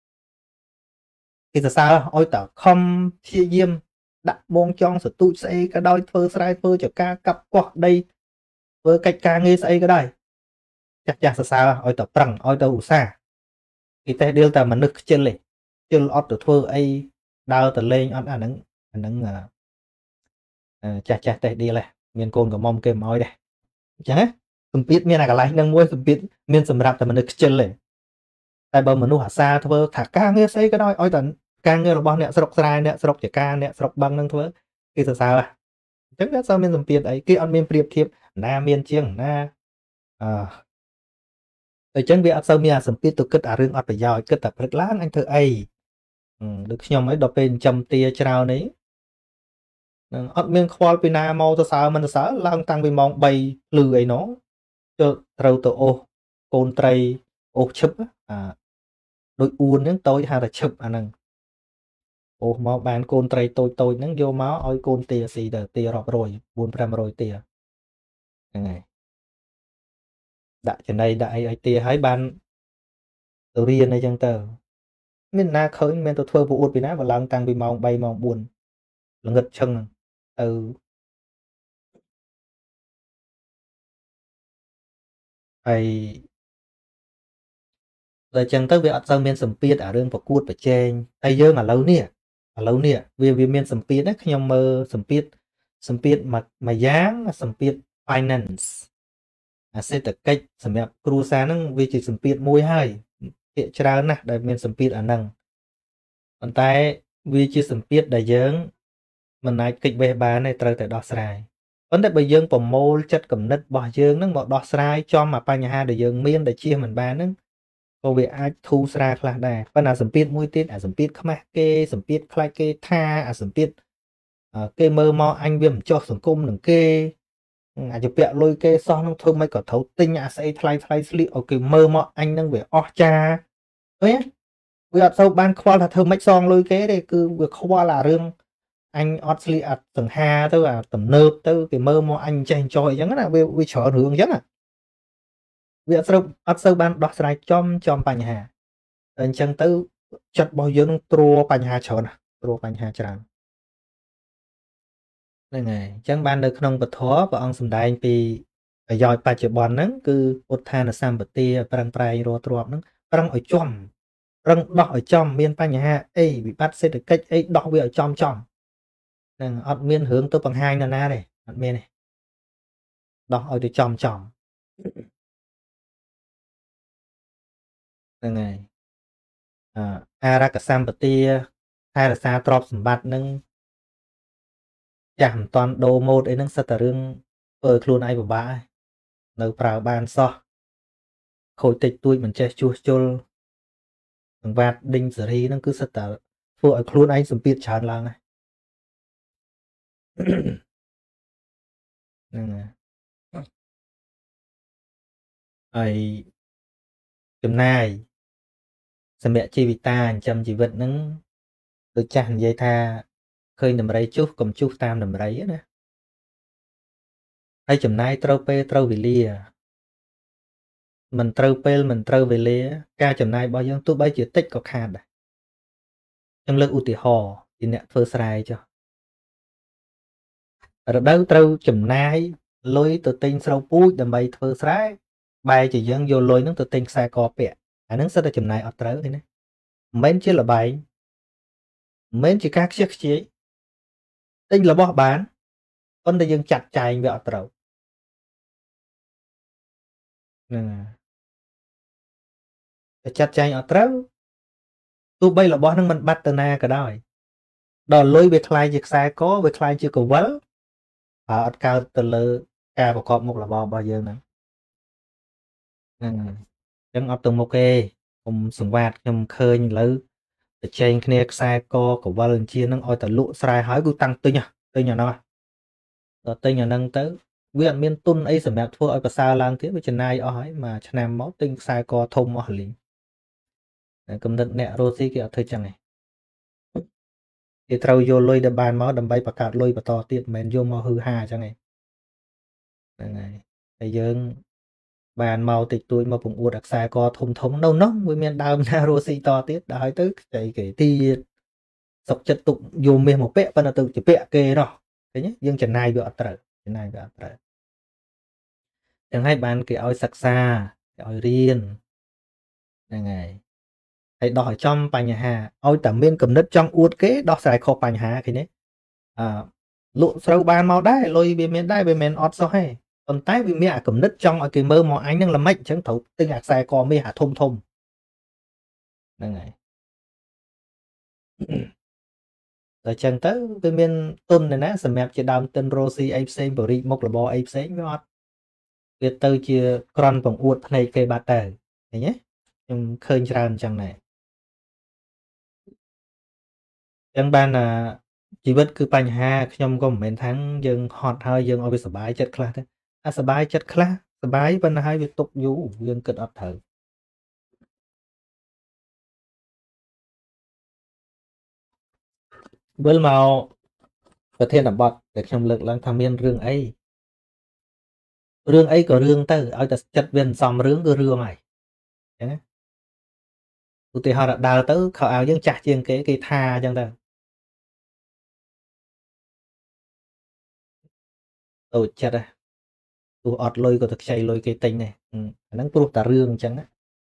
S1: គេសរសើរឲ្យតែខំព្យាយាមដាក់មងចង់សទូចស្អីក៏ដោយធ្វើស្រែធ្វើចការកាប់កោះដីធ្វើកិច្ចការងារស្អីក៏ដោយចាស់សរសើរឲ្យតែប្រឹងឲ្យទៅឧស្សាហ៍គេតេះដៀលតែមនុស្សខ្ជិលទេខ្ជិលអត់ទៅធ្វើអីដើរទៅលេងអត់អាហ្នឹងចាស់តេះដៀលមានកូនកំមុំគេមិនអោយដែរអញ្ចឹងសម្ពាធមានអាកន្លែងហ្នឹងមួយសម្ពាធមានសម្រាប់តែមនុស្សខ្ជិលទេតែបើមនុស្សអាសាធ្វើថាការងារស្អីក៏ដោយឲ្យតែការងាររបស់អ្នកស្រុកស្រែអ្នកស្រុកចកាអ្នកស្រុកបឹងនឹងធ្វើគេសរសើរអញ្ចឹងវាសើមានសម្ពាធអីគេអត់មានប្រៀបធៀបណាមានជាងណាអញ្ចឹងវាអត់សូវមានអាសម្ពាធទៅគិតអារឿងអត់ប្រយោជន៍គិតតែព្រឹកឡើងអញធ្វើអីដូចខ្ញុំអីដល់ពេលចិញ្ចឹមទាច្រើននេះនឹងអត់មានខ្វល់ពីណាមកទៅសើមិនទៅសើឡើងតាំងពីម៉ោង3ភ្លឺអីណោចូលត្រូវទៅអូសកូនត្រីអូសឈឹបដូចអួនហ្នឹងតូចហៅថាឈឹបអាហ្នឹងអូសមកបានកូនត្រីតូចហ្នឹងយកមកឲ្យកូនទាស៊ីទៅទារាប់រយ4-500ទាហ្នឹងហើយដាក់ចំណីដាក់អីឲ្យទាឲ្យបានទៅរៀនអីចឹងទៅមានណាឃើញមានទៅធ្វើប្រអួតពីណាបើឡើងតាំងពីម៉ោង3ម៉ោង4ល្ងឹតឈឹងទៅ hay rồi chẳng tới việc ở sau miền sầm piết ở đường bọc cút và chen tay dương ở lâu nè vì miền sầm piết đấy nhom mơ sầm piết mà dáng sầm piết finance sẽ tự cách sầm đẹp cru sa nâng vì chỉ sầm piết môi hai hiện ra nè đại miền sầm piết ở nâng còn tay vì chỉ sầm piết đại dương mình nói kịch về bà nàyត្រូវតែដោះស្រាយប៉ុន្តែបើយើងប្រមូលចិត្តគំនិតរបស់យើងនឹងមកដោះស្រាយចំមកបញ្ហាដែលយើងមានដែលជៀសមិនបានហ្នឹងក៏វាអាចធូរស្រាលខ្លះដែរប៉ុន្តែសម្ពាធមួយទៀតអាសម្ពាធខ្មាស់គេសម្ពាធខ្លាចគេថាអាសម្ពាធគេមើលមកអញវាមិនចោះសង្គមនឹងគេអាចពាក់លុយគេសោះនឹងធ្វើមិនក៏ត្រូវទិញអាស្អីថ្លៃថ្លៃស្លៀកឲ្យគេមើលមកអញនឹងវាអស់ចាឃើញវាអត់សូវបានខ្វល់ថាធ្វើមិនសងលុយគេទេគឺវាខ្វល់អារឿងអញអត់ស្លៀកអាសង្ហាទៅអាទំនើបទៅគេមើលមកអញចេះចោយអញ្ចឹងណាវាច្រើនរឿងអញ្ចឹងវាអត់សូវបានដោះស្រាយចំបញ្ហាអញ្ចឹងទៅចិត្តរបស់យើងនឹងទ្របញ្ហាច្រើនណាទ្របញ្ហាច្រើនហ្នឹងហើយអញ្ចឹងបាននៅក្នុងពធព្រះអង្គសម្ដែងពីប្រយោជន៍បច្ចុប្បន្នហ្នឹងគឺឧទ្ធានសម្បទាប្រឹងប្រែងរកទ្រព្យហ្នឹងប្រឹងឲ្យចំប្រឹងដោះឲ្យចំមានបញ្ហាអីវិបត្តិសេដ្ឋកិច្ចអីដោះវាឲ្យចំហ្នឹងអត់មានរឿងទៅបង្ហាញនរណាទេអត់មានទេដោះឲ្យទៅចំហ្នឹងហើយអារកសម្បទាថែរក្សាទ្រព្យសម្បត្តិហ្នឹងចាស់មិនតាន់ដូរម៉ូតអីហ្នឹងសិតតែរឿងធ្វើខ្លួនឯងពិបាកនៅប្រើបានសោះខូចតិចតួចមិនចេះជួសជុលសង្វាតដេញសេរីហ្នឹងគឺសិតតែធ្វើឲ្យខ្លួនឯងសម្ពាធច្រើនឡើងហ្នឹងហើយចំណាយសម្រាប់ជីវិតាចិញ្ចឹមជីវិតហ្នឹងដូចចាស់និយាយថាឃើញដំរីជុះកុំជុះតាមដំរីណាហើយចំណាយត្រូវពេលត្រូវវេលាមិនត្រូវពេលមិនត្រូវវេលាការចំណាយរបស់យើងទោះបីជាតិចក៏ខាតដែរខ្ញុំលើកឧទាហរណ៍ពីអ្នកធ្វើស្រែចុះរដូវត្រូវចំណាយលុយទៅទិញស្រូវពូជដើម្បីធ្វើស្រែបែរជាយើងយកលុយហ្នឹងទៅទិញខ្សែកពាក់អាហ្នឹងសិតតែចំណាយអត់ត្រូវទេណាមិនមែនជាលបែងមិនមែនជាការខ្ជិះខ្ជាយទិញរបស់បានប៉ុន្តែយើងចាត់ចែងវាអត់ត្រូវហ្នឹងតែចាត់ចែងអត់ត្រូវទោះបីរបស់ហ្នឹងមិនបាត់ទៅណាក៏ដោយដល់លុយវាคล้ายជាខ្សែកវាคล้ายជាកវិលបើអត់កើតទៅលើការប្រកបមុខរបររបស់យើងហ្នឹងអញ្ចឹងអត់ទៅមុខទេខ្ញុំសង្វាតខ្ញុំឃើញឥឡូវប្រជែងគ្នាខ្សែកកវិលអញ្ជាហ្នឹងឲ្យតែលក់ស្រែហើយគឺតាំងទិញអានោះដល់ទិញអាហ្នឹងទៅវាអត់មានទុនអីសម្រាប់ធ្វើឲ្យប្រសើរឡើងទៀតវាចំណាយអស់ហើយមួយឆ្នាំមកទិញខ្សែកធំអស់លីងកំណត់អ្នករស់ស៊ីគេអត់ធ្វើចឹងទេគេត្រូវយកលុយដែលបានមកដើម្បីបង្កើតលុយបន្តទៀតមិនមែនយកមកហឺហាអញ្ចឹងទេហ្នឹងហើយតែយើងបានមកតិចតួចមកពង្អួតខ្សែកធំនៅនោះវាមានដើមណារស់ស៊ីតទៀតដល់ហើយទៅខ្ចីគេទៀតសុកចិត្តទុកយកមាសមកពាក់ប៉ុន្តែទៅជាពាក់គេនោះឃើញយើងចំណាយវាអត់ត្រូវចំណាយវាអត់ត្រូវចឹងហើយបានគេឲ្យសិក្សាគេឲ្យរៀនហ្នឹងហើយដោះឲ្យចំបញ្ហាឲ្យតែមានគំនិតចង់អួតគេដោះស្រាយខុសបញ្ហាឃើញទេលក់ស្រូវបានមកដែរលុយវាមានដែរវាមិនអត់សោះទេប៉ុន្តែវាមានអាគំនិតចង់ឲ្យគេមើលមកអញនឹងល្មិចអញ្ចឹងត្រូវទិញអាខ្សែកមាសអាធំហ្នឹងហើយតែអញ្ចឹងទៅវាមានទុនណាសម្រាប់ជាដើមទុនរស់ស៊ីអីផ្សេងបរិយមុខរបរអីផ្សេងវាអត់វាទៅជាក្រន់បង្អួតភ្នែកគេបាត់ទៅឃើញទេខ្ញុំឃើញច្រើនអញ្ចឹងដែរអញ្ចឹងបានជីវិតគឺបញ្ហាខ្ញុំក៏មិនមែនថាយើងហត់ហើយយើងឲ្យវាសុបាយចិត្តខ្លះទេអាសុបាយចិត្តខ្លះសុបាយប៉ុន្តែហើយវាទុកយូរយើងគិតអត់ត្រូវវិលមកប្រធានបទដែលខ្ញុំលើកឡើងថាមានរឿងអីក៏រឿងទៅឲ្យតែចិត្តវាសំរឿងគឺរឿងហើយអញ្ចឹងឧទាហរណ៍ដើរទៅខោអាវយើងចាស់ជាងគេថាអញ្ចឹងទៅតូចចិត្ត tu ọt lôi có thực chạy lôi cái tinh này nắng tu tà rương chẳng á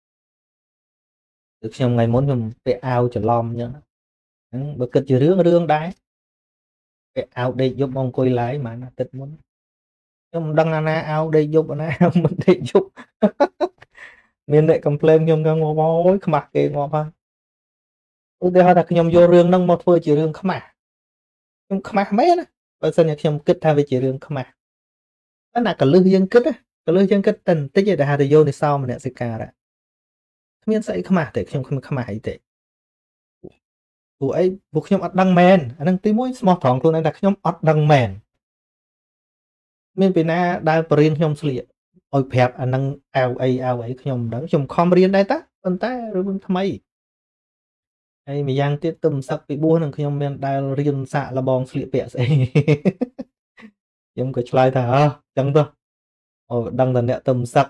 S1: được trong ngày muốn nhung về ao trở lom nhá bữa cực chỉ rương rương đái về ao đây giúp ông coi lái mà nó tịch muốn nhưng đăng na ao đây giúp na ao mình đây giúp miền đệ complain nhung ngang ngô bói khmạc kê ngô ba tôi hỏi là nhung vô rương nâng một phơi chỉ rương khmạc nhung khmạc mấy nè bây giờ nhung kích thay về chỉ rương khmạc nó là cả lư dân kích á cả lư dân kích tình tích vậy là hà vô thì sau mà nè sẽ cả rồi miền sẽ khmạc để nhung không khmạc gì thế tụi ấy buộc nhung ọt đăng men anh đang tí mũi small thòng luôn anh đặt nhung ọt đăng men miền Việt Nam đại bền nhung sliệ ôi phẹp anh đang ao ấy nhung đó nhung com riêng đây ta con ta rồi mình tham ấy hay mình giang tiết tâm sắc bị buôn thằng nhung miền đại riêng xạ là bong sliệ bẹ sẽ nhung cái slide thà chẳng thôi đăng tần nẹo tâm sắc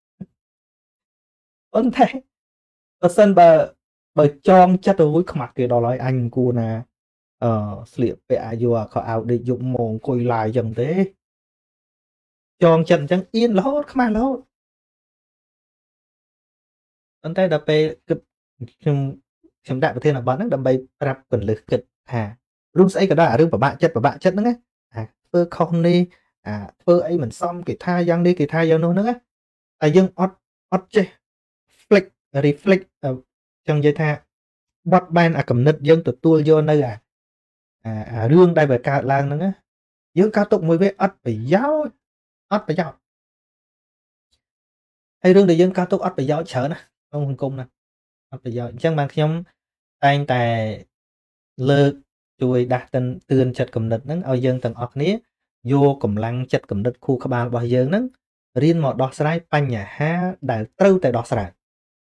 S1: con thấy ở sân bà chong chắc đối không mặc cái đó nói anh cô nè sliệp vẽ vừa khó ảo để dụng mồm coi lại chẳng thế chong chân chẳng yên lót không mà lót anh ta đập bê kịch chúng đại thiên là bán đập bê rap cần lực kịch rung say cái đó rung của bạn chất nữa phơ không đi phơ ấy mình xong cái tha giang đi cái tha giang nữa dân ót chê flick reflect trong dây tha bọt ban cầm nứt dân tụt tua vô nơi rương đây về cả làng nữa dân cao tốc mới với ót phải giáo hay rương để dân cao tốc ót phải giáo chở nè không cung nè ót phải giáo chẳng bằng nhóm anh tài lơ chui đặt tên tươn chật cầm nứt nắng ao dân tầng ót ní vô cầm lăng chật cầm nứt khu các bạn bao giờ nắng riêng một đọt sải pan nhà ha đại trâu tại đọt sải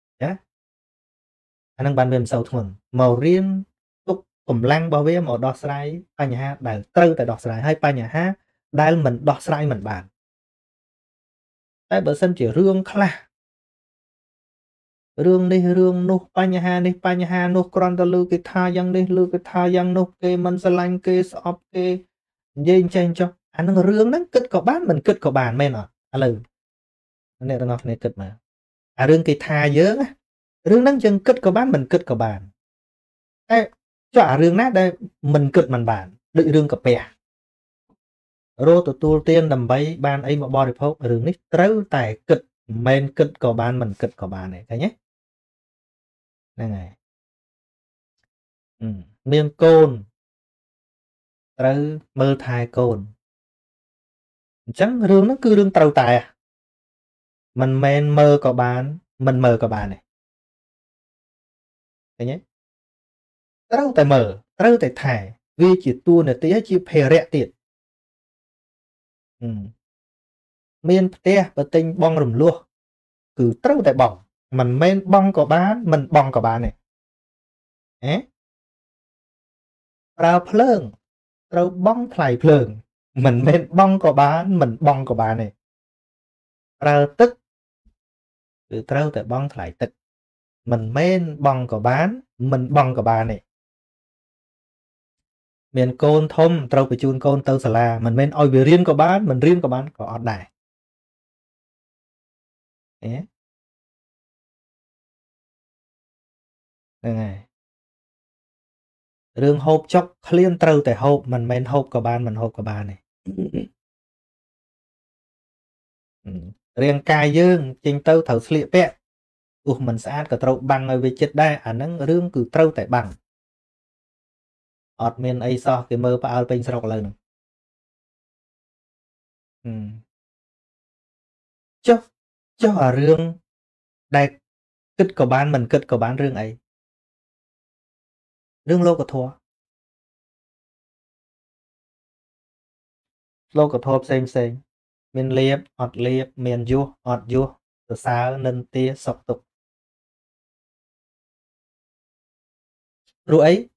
S1: anh đang bàn về sầu thuần màu riêng tục cầm lăng bao vây một đọt sải pan nhà ha đại trâu tại đọt sải hay pan nhà ha đại mình đọt sải mình bàn tại bữa sân chỉ rương khla rương đi rương nô pan nhà ha nô con ta lưu cái tha giang nô cái mình sẽ lanh cái sọp cái dây chen cho anh đang rương đó kết có bán mình kết có bàn men à lừ này nó này kết mà rương cái tha dớ rương đang chân kết có bán mình kết có bàn cho rương nát đây mình kết mình bàn đợi rương cặp bè rô tụ tu tiên đầm bay ban ấy mà body phốt rương nít trâu tài kết men kết có bàn mình kết có bàn này thấy nhé này miên côn trâu mơ thai côn chẳng rương nó cứ rương trâu tài mình men mơ có bàn mình mơ có bàn này thấy nhé trâu tài mở trâu tài thải vì chỉ tu này tí chỉ phê rẹ tiệt miên te và tinh bong rùm lua cứ trâu tài bỏng mình men bong có bán mình bong có bán này trâu phơn trâu bong thải phơn mình men bong có bán mình bong có bán này trâu tức cứ trâu tài bong thải tức mình men bong có bán mình bong có bán này miền côn thôm trâu phải chun côn tâu xà la mình men oi về riêng có bán mình riêng có bán có ọt đài này rương hộp chốc liên trâu tại hộp mình men hộp có bán mình hộp có bán này riêng cài dương trình tâu thấu sliệ pẹ mình sẽ ăn cả trâu bằng ở về chết đây nắng rương cứ trâu tại bằng ọt miền ấy so cái mơ bao bên sọc lần cho ở rương đây kích có bán mình kích có bán rương ấy rương lô có thua lô có thua xem miền liệp miền du ọt du từ xa nên tia sọc tục rồi ấy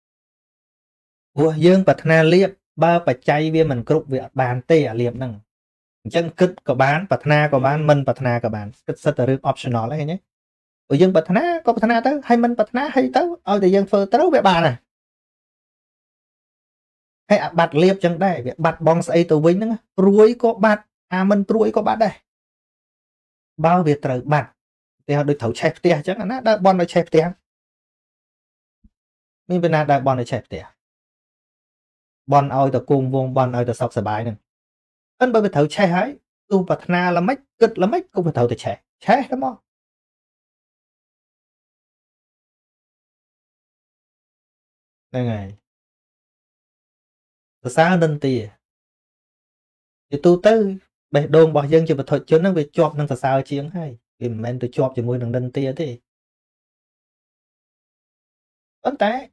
S1: dương bật na liệp ba bạch chay viên mình cục việc bàn tê liệp năng chân kích có bán bật na có bán mình bật na có bán kích rất là optional đấy nhé dương bật na có bật na tới hay mình bật na hay tới thì dương phơ tới về bà này hay bật liệp chẳng đây việc bật bong xây tù vinh nữa ruồi có bật mình trôi có bạn đây bao việc trời bạn thì họ được thấu chẹp tia chắc là đã bọn nó chẹp tia mình bên nào đã bọn nó chẹp tia bọn ơi tờ cung vuông bọn ơi tờ sọc sờ bài nè ân bởi vì thấu chẹp ấy tu bật na là mấy cực là mấy cũng phải thấu tờ chẹp chẹp lắm không đây này tờ sao nên tia thì tu tới bể đồn bỏ dân chỉ vật thuật cho nó về chọp năng sao chiếng hay vì mình tôi chọp chỉ môi năng đân tia thế vẫn té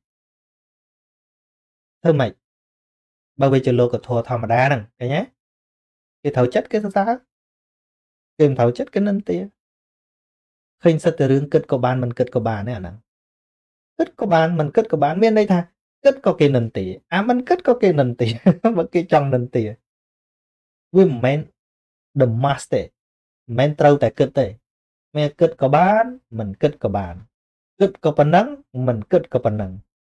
S1: thơ mày bao về chờ lô của thua thò mà đá nè cái nhé cái thấu chất cái sao kìm thấu chất cái nân tia khinh sát từ rương kết của bạn mình kết của bạn này nè kết của bạn mình kết của bạn miền đây tha kết có cái nân tia mình kết có cái nân tia vẫn cái trong nân tia với men the master men trâu tại kết tệ mẹ kết của bạn mình kết của bạn kết có phần nắng mình kết có phần nắng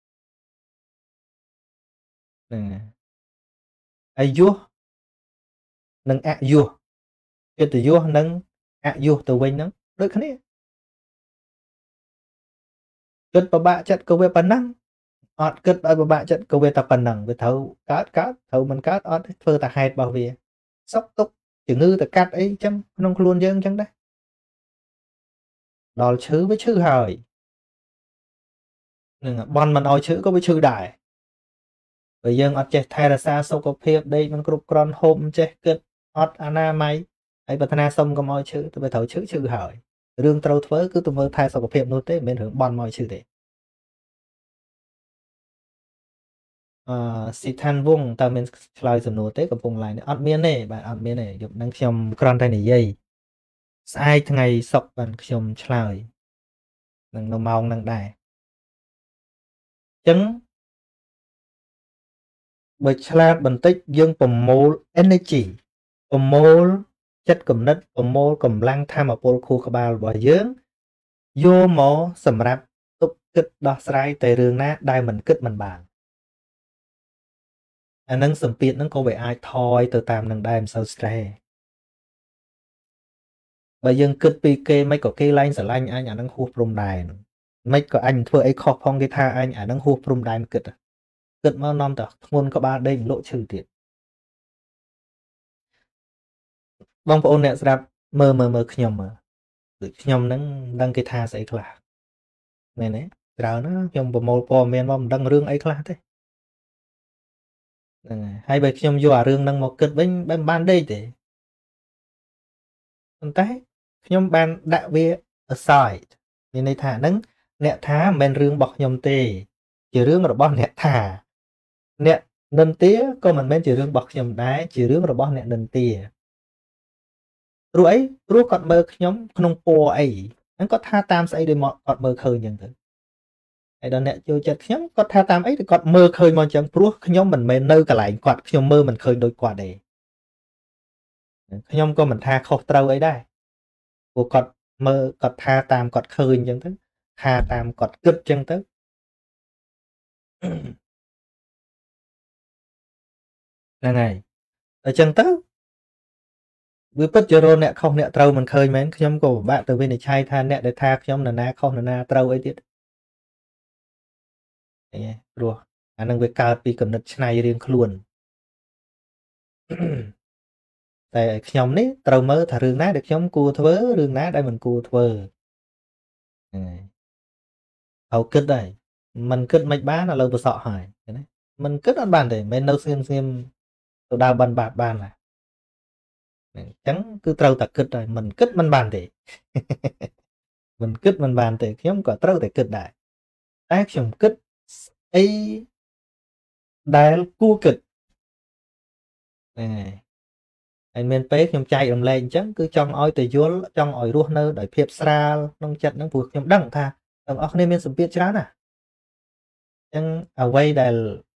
S1: nè ai vua nâng ạ vua cái từ vua nâng ạ vua từ quên nắng đôi cái này kết của bạn chất có về phần nắng ọt kết ở bạn chất có về tập phần nắng về thâu cát thâu mình cát ọt phơ ta hai bảo vệ sóc túc chữ ngư ta cát ấy chăng nông luôn dân chăng đấy đòi chữ với chữ hời bọn mình oi chữ có với chữ đại bây giờ ọt chết thay là xa sâu có phép đây mình cục con hôm chết kết ọt ana máy ấy bật na xong có mọi chữ tôi phải thấu chữ chữ hời rương trâu thớ cứ tôi mơ thay sâu có phép nốt tế bên hướng bọn mọi chữ đấy sĩ than vung ta mình lời sầm nốt tế của vùng lại ọt miên này bạn ọt miên này dùng năng trong con tay này dây sai ngày sọc bạn trong lời năng nó mong năng đài chứng bởi chla bình tích dương bầm mô energy bầm mô chất cầm nứt bầm mô cầm lăng tham ở pol khu các bà bỏ dưỡng vô mô sầm rạp tục kích đo sài tại rừng ná đai mình kích mình bàn nâng sầm piệt nâng có vẻ ai thôi từ tam nâng đai sao stre bởi dương kích pi kê mấy có kê lanh sở lanh anh nâng hút rung đài mấy có anh thưa ấy khó phong cái tha anh nâng hút rung đài kích kích mà non tờ ngôn có ba đây lộ trừ tiệt bong bộ nè sạp mơ nhom nâng cái tha sẽ là này nè rồi nó nhom bộ mô po men bom đăng rương ấy là thế hai bài nhom vô rương nâng một kết với ban đây để con tay nhom ban đại về aside nên này thả nâng nè thả men rương bọc nhom tê chỉ rương rồi bom nè thả nè nâng tía có mình men chỉ rương bọc nhom đá chỉ rương rồi bom nè nâng tía rồi ấy rồi còn mơ nhóm không po ấy anh có tha tam sẽ để mọi còn mơ khơi nhận thử ai đó nè vô chật nhóm có tha tam ấy thì còn mơ khơi mọi chẳng pro nhóm mình mê nơi cả lại quạt nhóm mơ mình khơi đôi quạt để nhóm có mình tha khóc trâu ấy đây của còn mơ còn tha tam còn khơi chẳng thứ tha tam còn cướp chẳng thứ là này ở chẳng thứ với bất chợt rồi nè không nè trâu mình khơi mến nhóm của bạn từ bên này chai tha nè để tha nhóm là na không là na trâu ấy tiết rồi anh đang về cao pi cầm nứt này riêng luôn តែខ្ញុំនេះត្រូវមើលថារឿងណាដែលខ្ញុំគួរធ្វើរឿងណាដែលមិនគួរធ្វើហ្នឹងហើយត្រូវគិតដែរមិនគិតមិនបានឥឡូវប្រសក់ហើយណាមិនគិតអត់បានទេមិននៅស្ងៀមទៅដើរបានបាបបានណាអញ្ចឹងគឺត្រូវតែគិតដែរមិនគិតមិនបានទេមិនគិតមិនបានទេខ្ញុំក៏ត្រូវតែគិតដែរតែខ្ញុំគិតអីដែលគួរគិតហ្នឹងហើយហើយមានពេលខ្ញុំចែករំលែកអញ្ចឹងគឺចង់ឲ្យទៅយល់ចង់ឲ្យរស់នៅដោយភាពស្រាលក្នុងចិត្តហ្នឹងព្រោះខ្ញុំដឹងថាទាំងអស់គ្នាមានសម្ពាធច្រើនណាស់អញ្ចឹងអ្វីដែល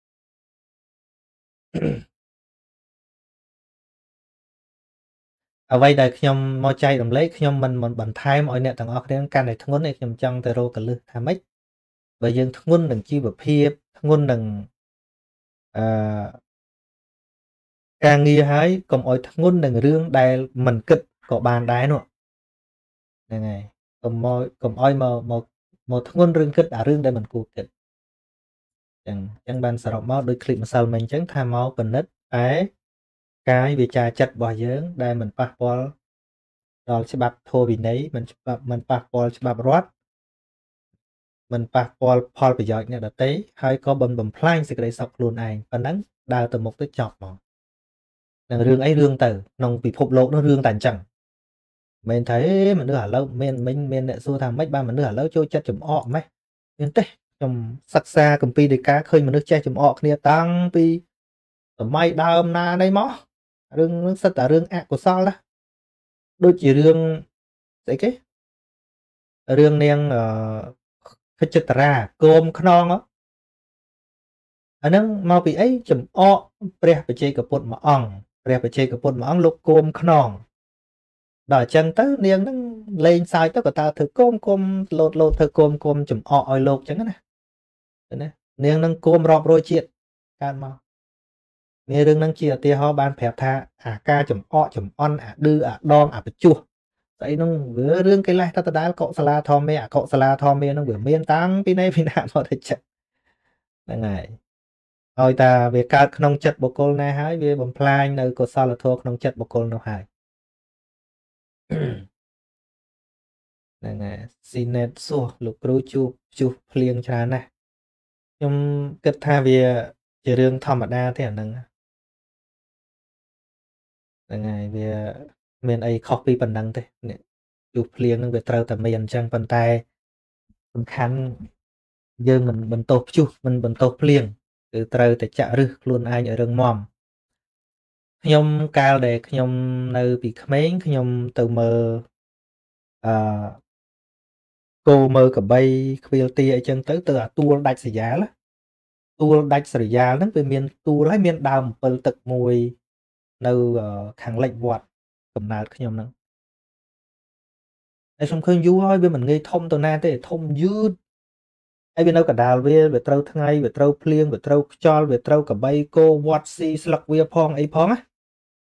S1: ខ្ញុំមកចែករំលែកខ្ញុំមិនបន្ថែមឲ្យអ្នកទាំងអស់គ្នាកាន់តែធ្ងន់ទេខ្ញុំចង់ទៅរកកលឹះថាម៉េចបើយើងធ្ងន់នឹងជីវភាពធ្ងន់នឹងអឺ càng nghi hái còn oi ngôn đừng rương đài mình kịch có bàn đái nữa này này còn oi một ngôn rương kịch à rương đây mình cụ kịch chẳng ban sở máu đôi clip mà sao mình chẳng tham máu bình nít ấy cái vì trà chặt bỏ dưỡng đây mình phát ball đó sẽ bạc thô vì nấy mình phát ball sẽ bạc rót mình phát ball ball bị giỏi nha đã tế hay có bầm plan sẽ cái sọc luôn anh và nắng đào từ một tới chọc mà là rương ấy rương từ nông bị phục lộ nó rương tàn chẳng mình thấy mình đưa hả lâu mình lại xua thằng mấy ba mình đưa hả lâu cho chất chấm ọ mấy nên thế trong sắc xa cầm pi để cá khơi mà nước che chấm ọ kia tăng pi ở may đào na đây mó rương nước sắt à rương ạ của sao đó đôi chỉ rương đấy cái rương neng cái chất ra cơm non á anh nâng mau bị ấy chấm ọ pre bị chơiกับปุ่นมาอ่องpre bị chơiกับปุ่นมาอ่องลูกcơm non đòi chân tới niên nó lên sai tới của ta thử côm lột thử côm chùm oi lột chẳng nè niên nâng côm rọp rồi chuyện can mà niên đừng nâng chia tia ho ban phèo tha à ca chùm on à đưa à đom à bịch chua đấy nó vừa rương cái này ta đá cậu sala thom mẹ cậu sala thom mẹ nó vừa miên tăng pi này pi nạm vào thấy chật là ngày rồi ta về cao nông chật bộ cô này hái về bầm plai nơi cô sao là thua nông chật bộ cô nó hài nè xin nét xua lục rú chu phliêng cha này nhưng kết tha về chỉ riêng thầm ở đa thế nâng là ngày về miền ấy copy bản năng thế chu phliêng nó về trâu tầm miền trang bàn tay mình khăn dương mình tộp chu mình tộp phliêng từ trâu tới chạ rư luôn ai ở rừng mòm nhom cao để nhom nơi bị mấy nhom từ mờ cô mơ cả bay kêu tia chân tới từ tua đạch xì giá lá tua đạch xì giá nó về miền tua lấy miền đào một phần tật mùi nơi kháng lệnh vọt cầm nào cái nhom nắng ai xong khơi du thôi bên mình nghe thông từ na tới thông dư ai bên đâu cả đào về trâu thằng ai về trâu plieng về trâu cho về trâu cả bay cô vọt xì slug về phong ấy phong á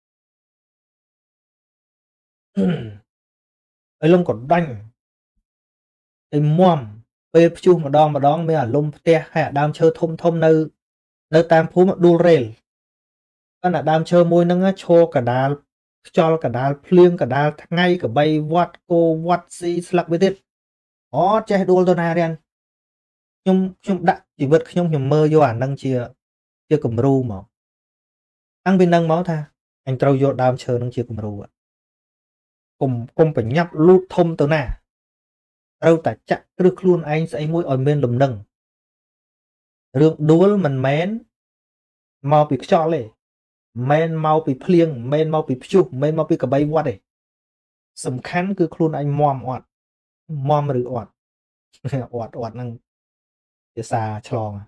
S1: ấy lông còn đanh ấy muam về chu mà đong mấy à lông te hay đam chơi thông nơi nơi tam phú mà đu rail anh là đam chơi môi nâng cho cả đà cho cả đà phliêng cả đà ngay cả bay vót cô vót si slug với thế ó che đua tôi này đen nhung đã chỉ vật nhung mơ vô nâng chia chia cầm ru mà ăn bên nâng máu tha anh trâu vô đam chơi nâng chia cầm ru cùng phải nhấp lút thông từ nè đâu ta chắc được luôn anh sẽ môi ở bên lùm nâng rượu đuối mình mến mau bị cho lệ men mau bị phliêng men mau bị chu men mau bị cả bay vót này sầm khăn cứ luôn anh mòm rửa ọt năng để xa chlong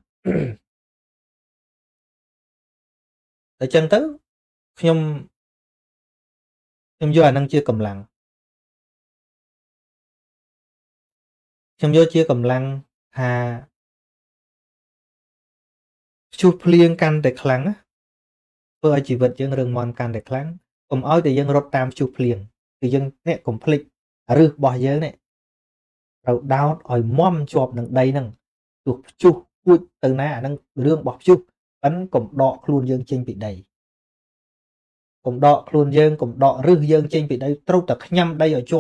S1: ở chân tới nhom vô năng chưa cầm lặng nhom vô chưa cầm lặng hà chu phliêng căn để kháng á vừa chỉ vật dân rừng mòn căn để kháng cùng oi thì dân rốt tam chu phliêng thì dân nè cùng phlick rư bỏ giới này rồi đau ỏi mom chọp nằng đây nằng chu từ na nằng rương bỏ chu ấn cùng đọ luôn dân trên bị đầy cùng đọ luôn dân cùng đọ rư dân trên bị đây trâu tập nhâm đây ở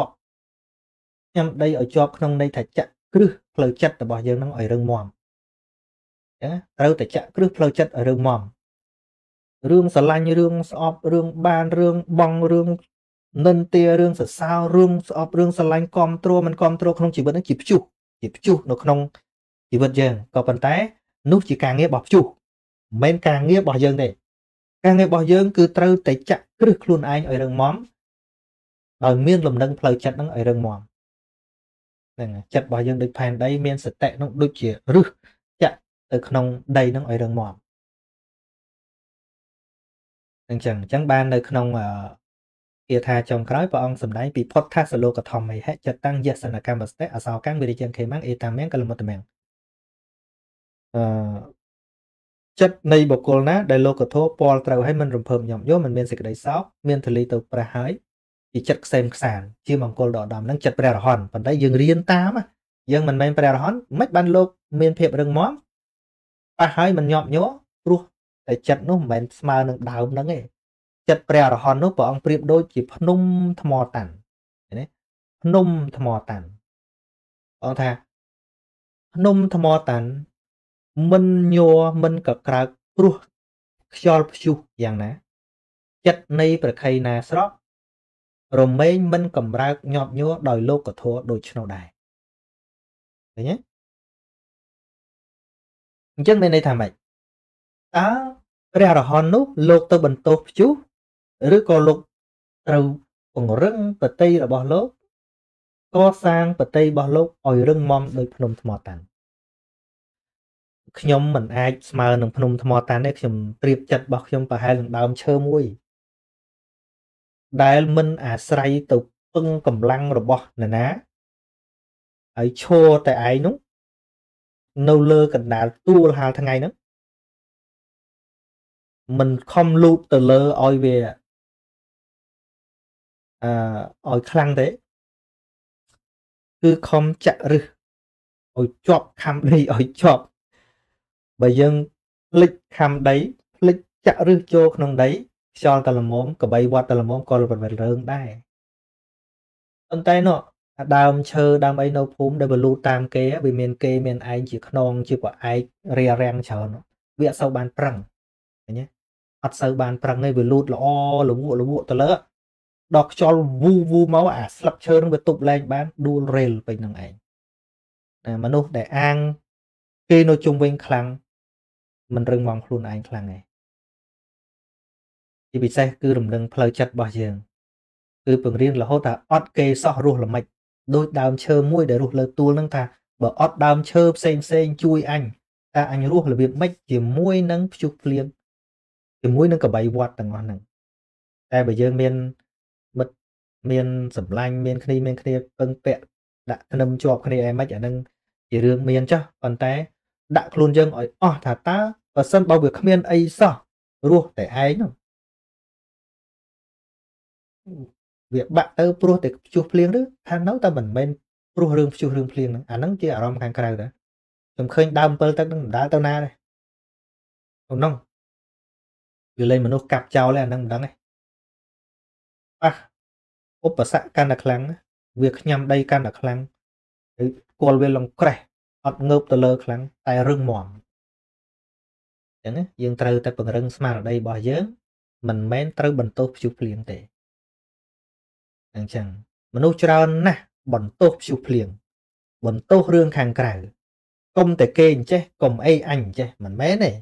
S1: chọp không đây thật chặt cứ lời chất là bỏ dân nó ở rừng mòm trâu tại chặt cứ lời chất ở rừng mòm rương sờ lanh rương sọp rương ban rương bong rương nân tia rương sờ sao rương sọp rương sờ lanh mình control không chỉ vẫn nó chỉ chu nó không chỉ vật dân có bàn tay nút chỉ càng nghe bỏ chu men càng nghe bỏ dân này càng nghe bỏ dân cứ trâu tại chặt cứ luôn anh ở rừng móm ở miền lùm nâng lời chặt nó ở rừng mòm này chặt bỏ dân được phàn đây miền sẽ tệ nó đôi chỉ rư chặt từ không đây nó ở rừng mòm chẳng ban nơi không kia tha trong cái và ông sầm đáy bị podcast lô cả thòng mày hết chặt tăng giật sẵn là cam bớt ở sau các video trên khi mang etam mén cái một tầm chất này bọc cô ná đại lô của thô Paul trâu hay mình rùm phơm nhỏm vô mình miên xịt đầy sóc miên thử lý tàu pra hái thì chất xem sàn chia bằng cô đỏ đầm nắng chất pra hòn còn đấy dừng riêng ta mà dừng mình men pra hòn mấy ban lô miên phệp rừng móm pra hái mình nhọm nhó rùa tại chất nó mình smile nâng đào nâng ấy chất pra hòn nó bỏ ông priệp đôi chỉ phนุ่m thmò tàn đấy phนุ่m thmò tàn ông tha phนุ่m thmò tàn mình nhô mình cật cào rùa khol phu dạng ná chất này bật khay nà srok rồi mấy mình cầm ra nhọt nhúa đòi lô của thua đôi chân đài đấy nhé chân bên đây thà mày á ra là hòn nút lột tơ bần tô chú rồi còn lột trâu còn rừng bật tây là bỏ lốt có sang bật tây bỏ lốt ỏi rừng mom đôi phnom thmọ tàn nhóm mình ai mà nông phnom thmọ tàn đấyខ្ញុំប្រៀបចិត្តរបស់ខ្ញុំប្រហែលនឹងដើមឈើមួយដែលមិនអាស្រ័យទៅពឹងកម្លាំងរបស់នរណាហើយឈរតែឯងនោះនៅលើកណ្ដាលទួលហាលថ្ងៃហ្នឹងមិនខំលូតទៅលើឲ្យវាឲ្យខ្លាំងទេគឺខំចាក់រឹសឲ្យជាប់ខំដីឲ្យជាប់បើយើងភ្លេចខំដីភ្លេចចាក់រឹសចូលក្នុងដីខ្យល់តែល្មមកបីវត្តតែល្មមក៏វិលរើងដែរប៉ុន្តែនោះអាដើមឈើដើមអីនៅភូមិដែលបលូតតាមគេវាមានគេមានឯងជាខ្នងជាប្រឯករារាំងច្រើនវាអត់សូវបានប្រឹងឃើញទេអត់សូវបានប្រឹងទេវាលូតល្អលវក់ទៅលើដល់ខ្យល់វូវូមកអាស្លឹកឈើនឹងវាទប់លែងបានដួលរេលពេញនឹងឯងមនុស្សដែលអាងគេនៅជុំវិញខ្លាំងមិនរឹងមាំខ្លួនឯងខ្លាំងទេជាពិសេសគឺរំលឹងផ្លូវចិត្តរបស់យើងគឺពង្រៀនរហូតថាអត់គេសោះរស់ល្មិចដូចដើមឈើមួយដែលរស់លើទួលនឹងថាបើអត់ដើមឈើផ្សេងជួយអញតែអញរស់របៀបម៉េចជាមួយនឹងព្យុះភ្លៀងជាមួយនឹងកបៃវត្តទាំងអស់ហ្នឹងតែបើយើងមានមិត្តមានសម្លាញ់មានគ្នាពឹងពាក់ដាក់ធ្នឹមជាប់គ្នាឯម៉េចអាហ្នឹងជារឿងមានចាស់ប៉ុន្តែដាក់ខ្លួនយើងឲ្យអស់ថាតើបើសិនបើវាគ្មានអីសោះរស់តែឯងនោះវាបាក់ទៅព្រោះតែព្យុះភ្លៀងឬថានៅតែមិនមែនព្រោះរឿងព្យុះរឿងភ្លៀងហ្នឹងអាហ្នឹងជាអារម្មណ៍ខាងក្រៅដែរខ្ញុំឃើញដើម7ទឹកហ្នឹងមិនដាល់ទៅណាដែរក្នុងវាលេងមនុស្សកាប់ចោលឯអាហ្នឹងមិនដឹងទេប៉ះឧបសគ្គកាន់តែខ្លាំងវាខ្ញាំដីកាន់តែខ្លាំងហើយគល់វាលងក្រេះអត់ងើបទៅលើខ្លាំងតែរឹងមាំអញ្ចឹងយើងត្រូវតែពង្រឹងស្មារតីរបស់យើងមិនមែនត្រូវបន្ទោសព្យុះភ្លៀងទេអញ្ចឹងមនុស្សច្រើនណាស់បន្ទោសព្យុះភ្លៀងបន្ទោសរឿងខាងក្រៅកុំតែគេអញ្ចេះកុំអីអញអញ្ចេះមិនមែនទេ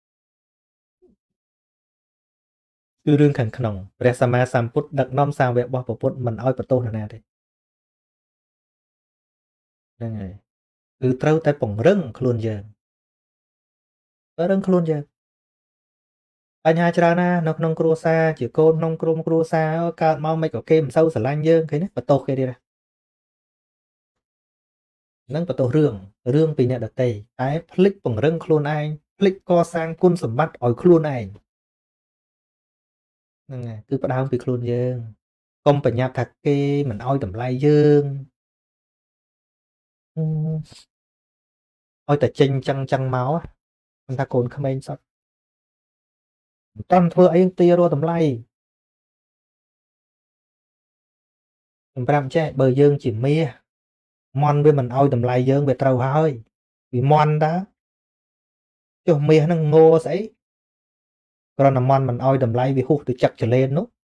S1: គឺរឿងខាងក្នុងព្រះសម្មាសម្ពុទ្ធដឹកនាំសាវករបស់ព្រះពុទ្ធមិនឲ្យបន្ទោសនរណាទេហ្នឹងហើយគឺត្រូវតែពង្រឹងខ្លួនយើងពង្រឹងខ្លួនយើងបញ្ហាច្រើនណាស់នៅក្នុងគ្រួសារជាកូនក្នុងក្រុមគ្រួសារកើតមកមិនក៏គេមិនសូវស្រឡាញ់យើងឃើញទេបន្ទោសគេទៀតហ្នឹងបន្ទោសរឿងពីអ្នកដទៃតែភ្លេចពង្រឹងខ្លួនឯងភ្លេចកសាងគុណសម្បត្តិឲ្យខ្លួនឯងហ្នឹងហើយគឺផ្ដើមពីខ្លួនយើងកុំប្រញាប់ថាគេមិនឲ្យតម្លៃយើងឲ្យតែចេញចឹងមកមិនថាកូនក្មេងសតមិនតាន់ធ្វើអីទារតម្លៃសម្រាប់ចេះបើយើងជាមាសមន់វាមិនឲ្យតម្លៃយើងវាត្រូវហើយវាមន់តាចុះមាសហ្នឹងងោស្អីគ្រាន់តែមន់មិនឲ្យតម្លៃវាហុះទៅចឹកចលែននោះ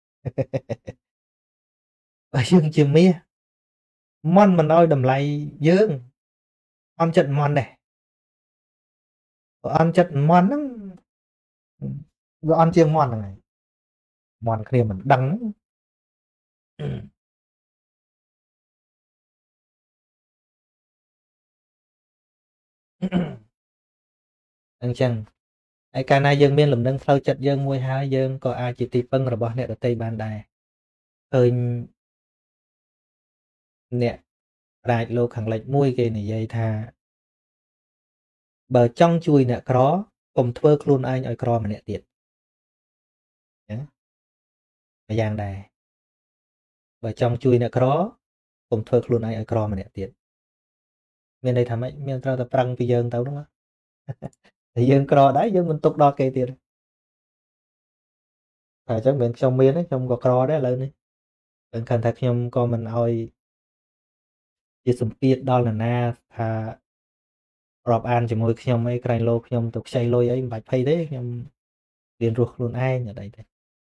S1: បើយើងជាមាសមន់មិនឲ្យតម្លៃយើងអន់ចិត្តមន់ដែរបើអន់ចិត្តមន់ហ្នឹងវាអន់ជាងមន់ហ្នឹងហើយមន់គ្នាមិនដឹងអញ្ចឹងហើយកាលណាយើងមានលំនឹងផ្លូវចិត្តយើងមួយហើយយើងក៏អាចជាទីពឹងរបស់អ្នកដទៃបានដែរឃើញអ្នកប្រាជ្ញលោកខាងលិចមួយគេនិយាយថាបើចង់ជួយអ្នកក្រកុំធ្វើខ្លួនឯងឲ្យក្រម្នាក់ទៀតណាម្យ៉ាងដែរបើចង់ជួយអ្នកក្រកុំធ្វើខ្លួនឯងឲ្យក្រម្នាក់ទៀតមានន័យថាម៉េចមានត្រូវតែប្រឹងពីយើងទៅហ្នឹងតែយើងក្រដែរយើងមិនទុកដល់គេទៀតតែអញ្ចឹងមិនខ្ញុំមានទេខ្ញុំក៏ក្រដែរឥឡូវនេះតែខឹងថាខ្ញុំក៏មិនឲ្យជាសម្ពាធដល់នរណាថារាប់អានជាមួយខ្ញុំអីក្រែងលោខ្ញុំទៅខ្ចីលុយអីមិនបាច់ភ័យទេខ្ញុំរៀនរស់ខ្លួនឯងអត់អីទេ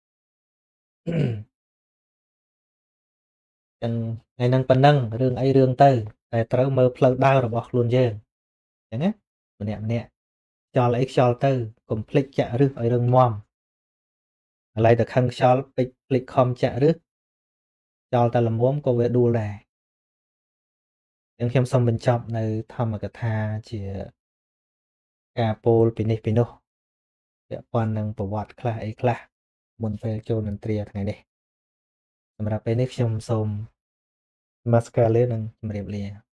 S1: ចឹងថ្ងៃហ្នឹងប៉ុណ្ណឹងរឿងអីរឿងទៅតែត្រូវមើលផ្លូវដើររបស់ខ្លួនយើងចឹងណាម្នាក់ខ្យល់អីខ្យល់ទៅកុំភ្លេចចាក់ឫសឲ្យរឹងមាំឥឡូវតែខឹងខ្យល់ពេចភ្លេចខំចាក់ឫសខ្យល់តែល្មមក៏វាដួលដែរចឹងខ្ញុំសូមបញ្ចប់នៅធម្មកថាជាការពោលពីនេះពីនោះពាក់ព័ន្ធនឹងប្រវត្តិខ្លះអីខ្លះមុនពេលចូលមន្ត្រីថ្ងៃនេះសម្រាប់ពេលនេះខ្ញុំសូមនមស្ការលានិងជម្រាបលា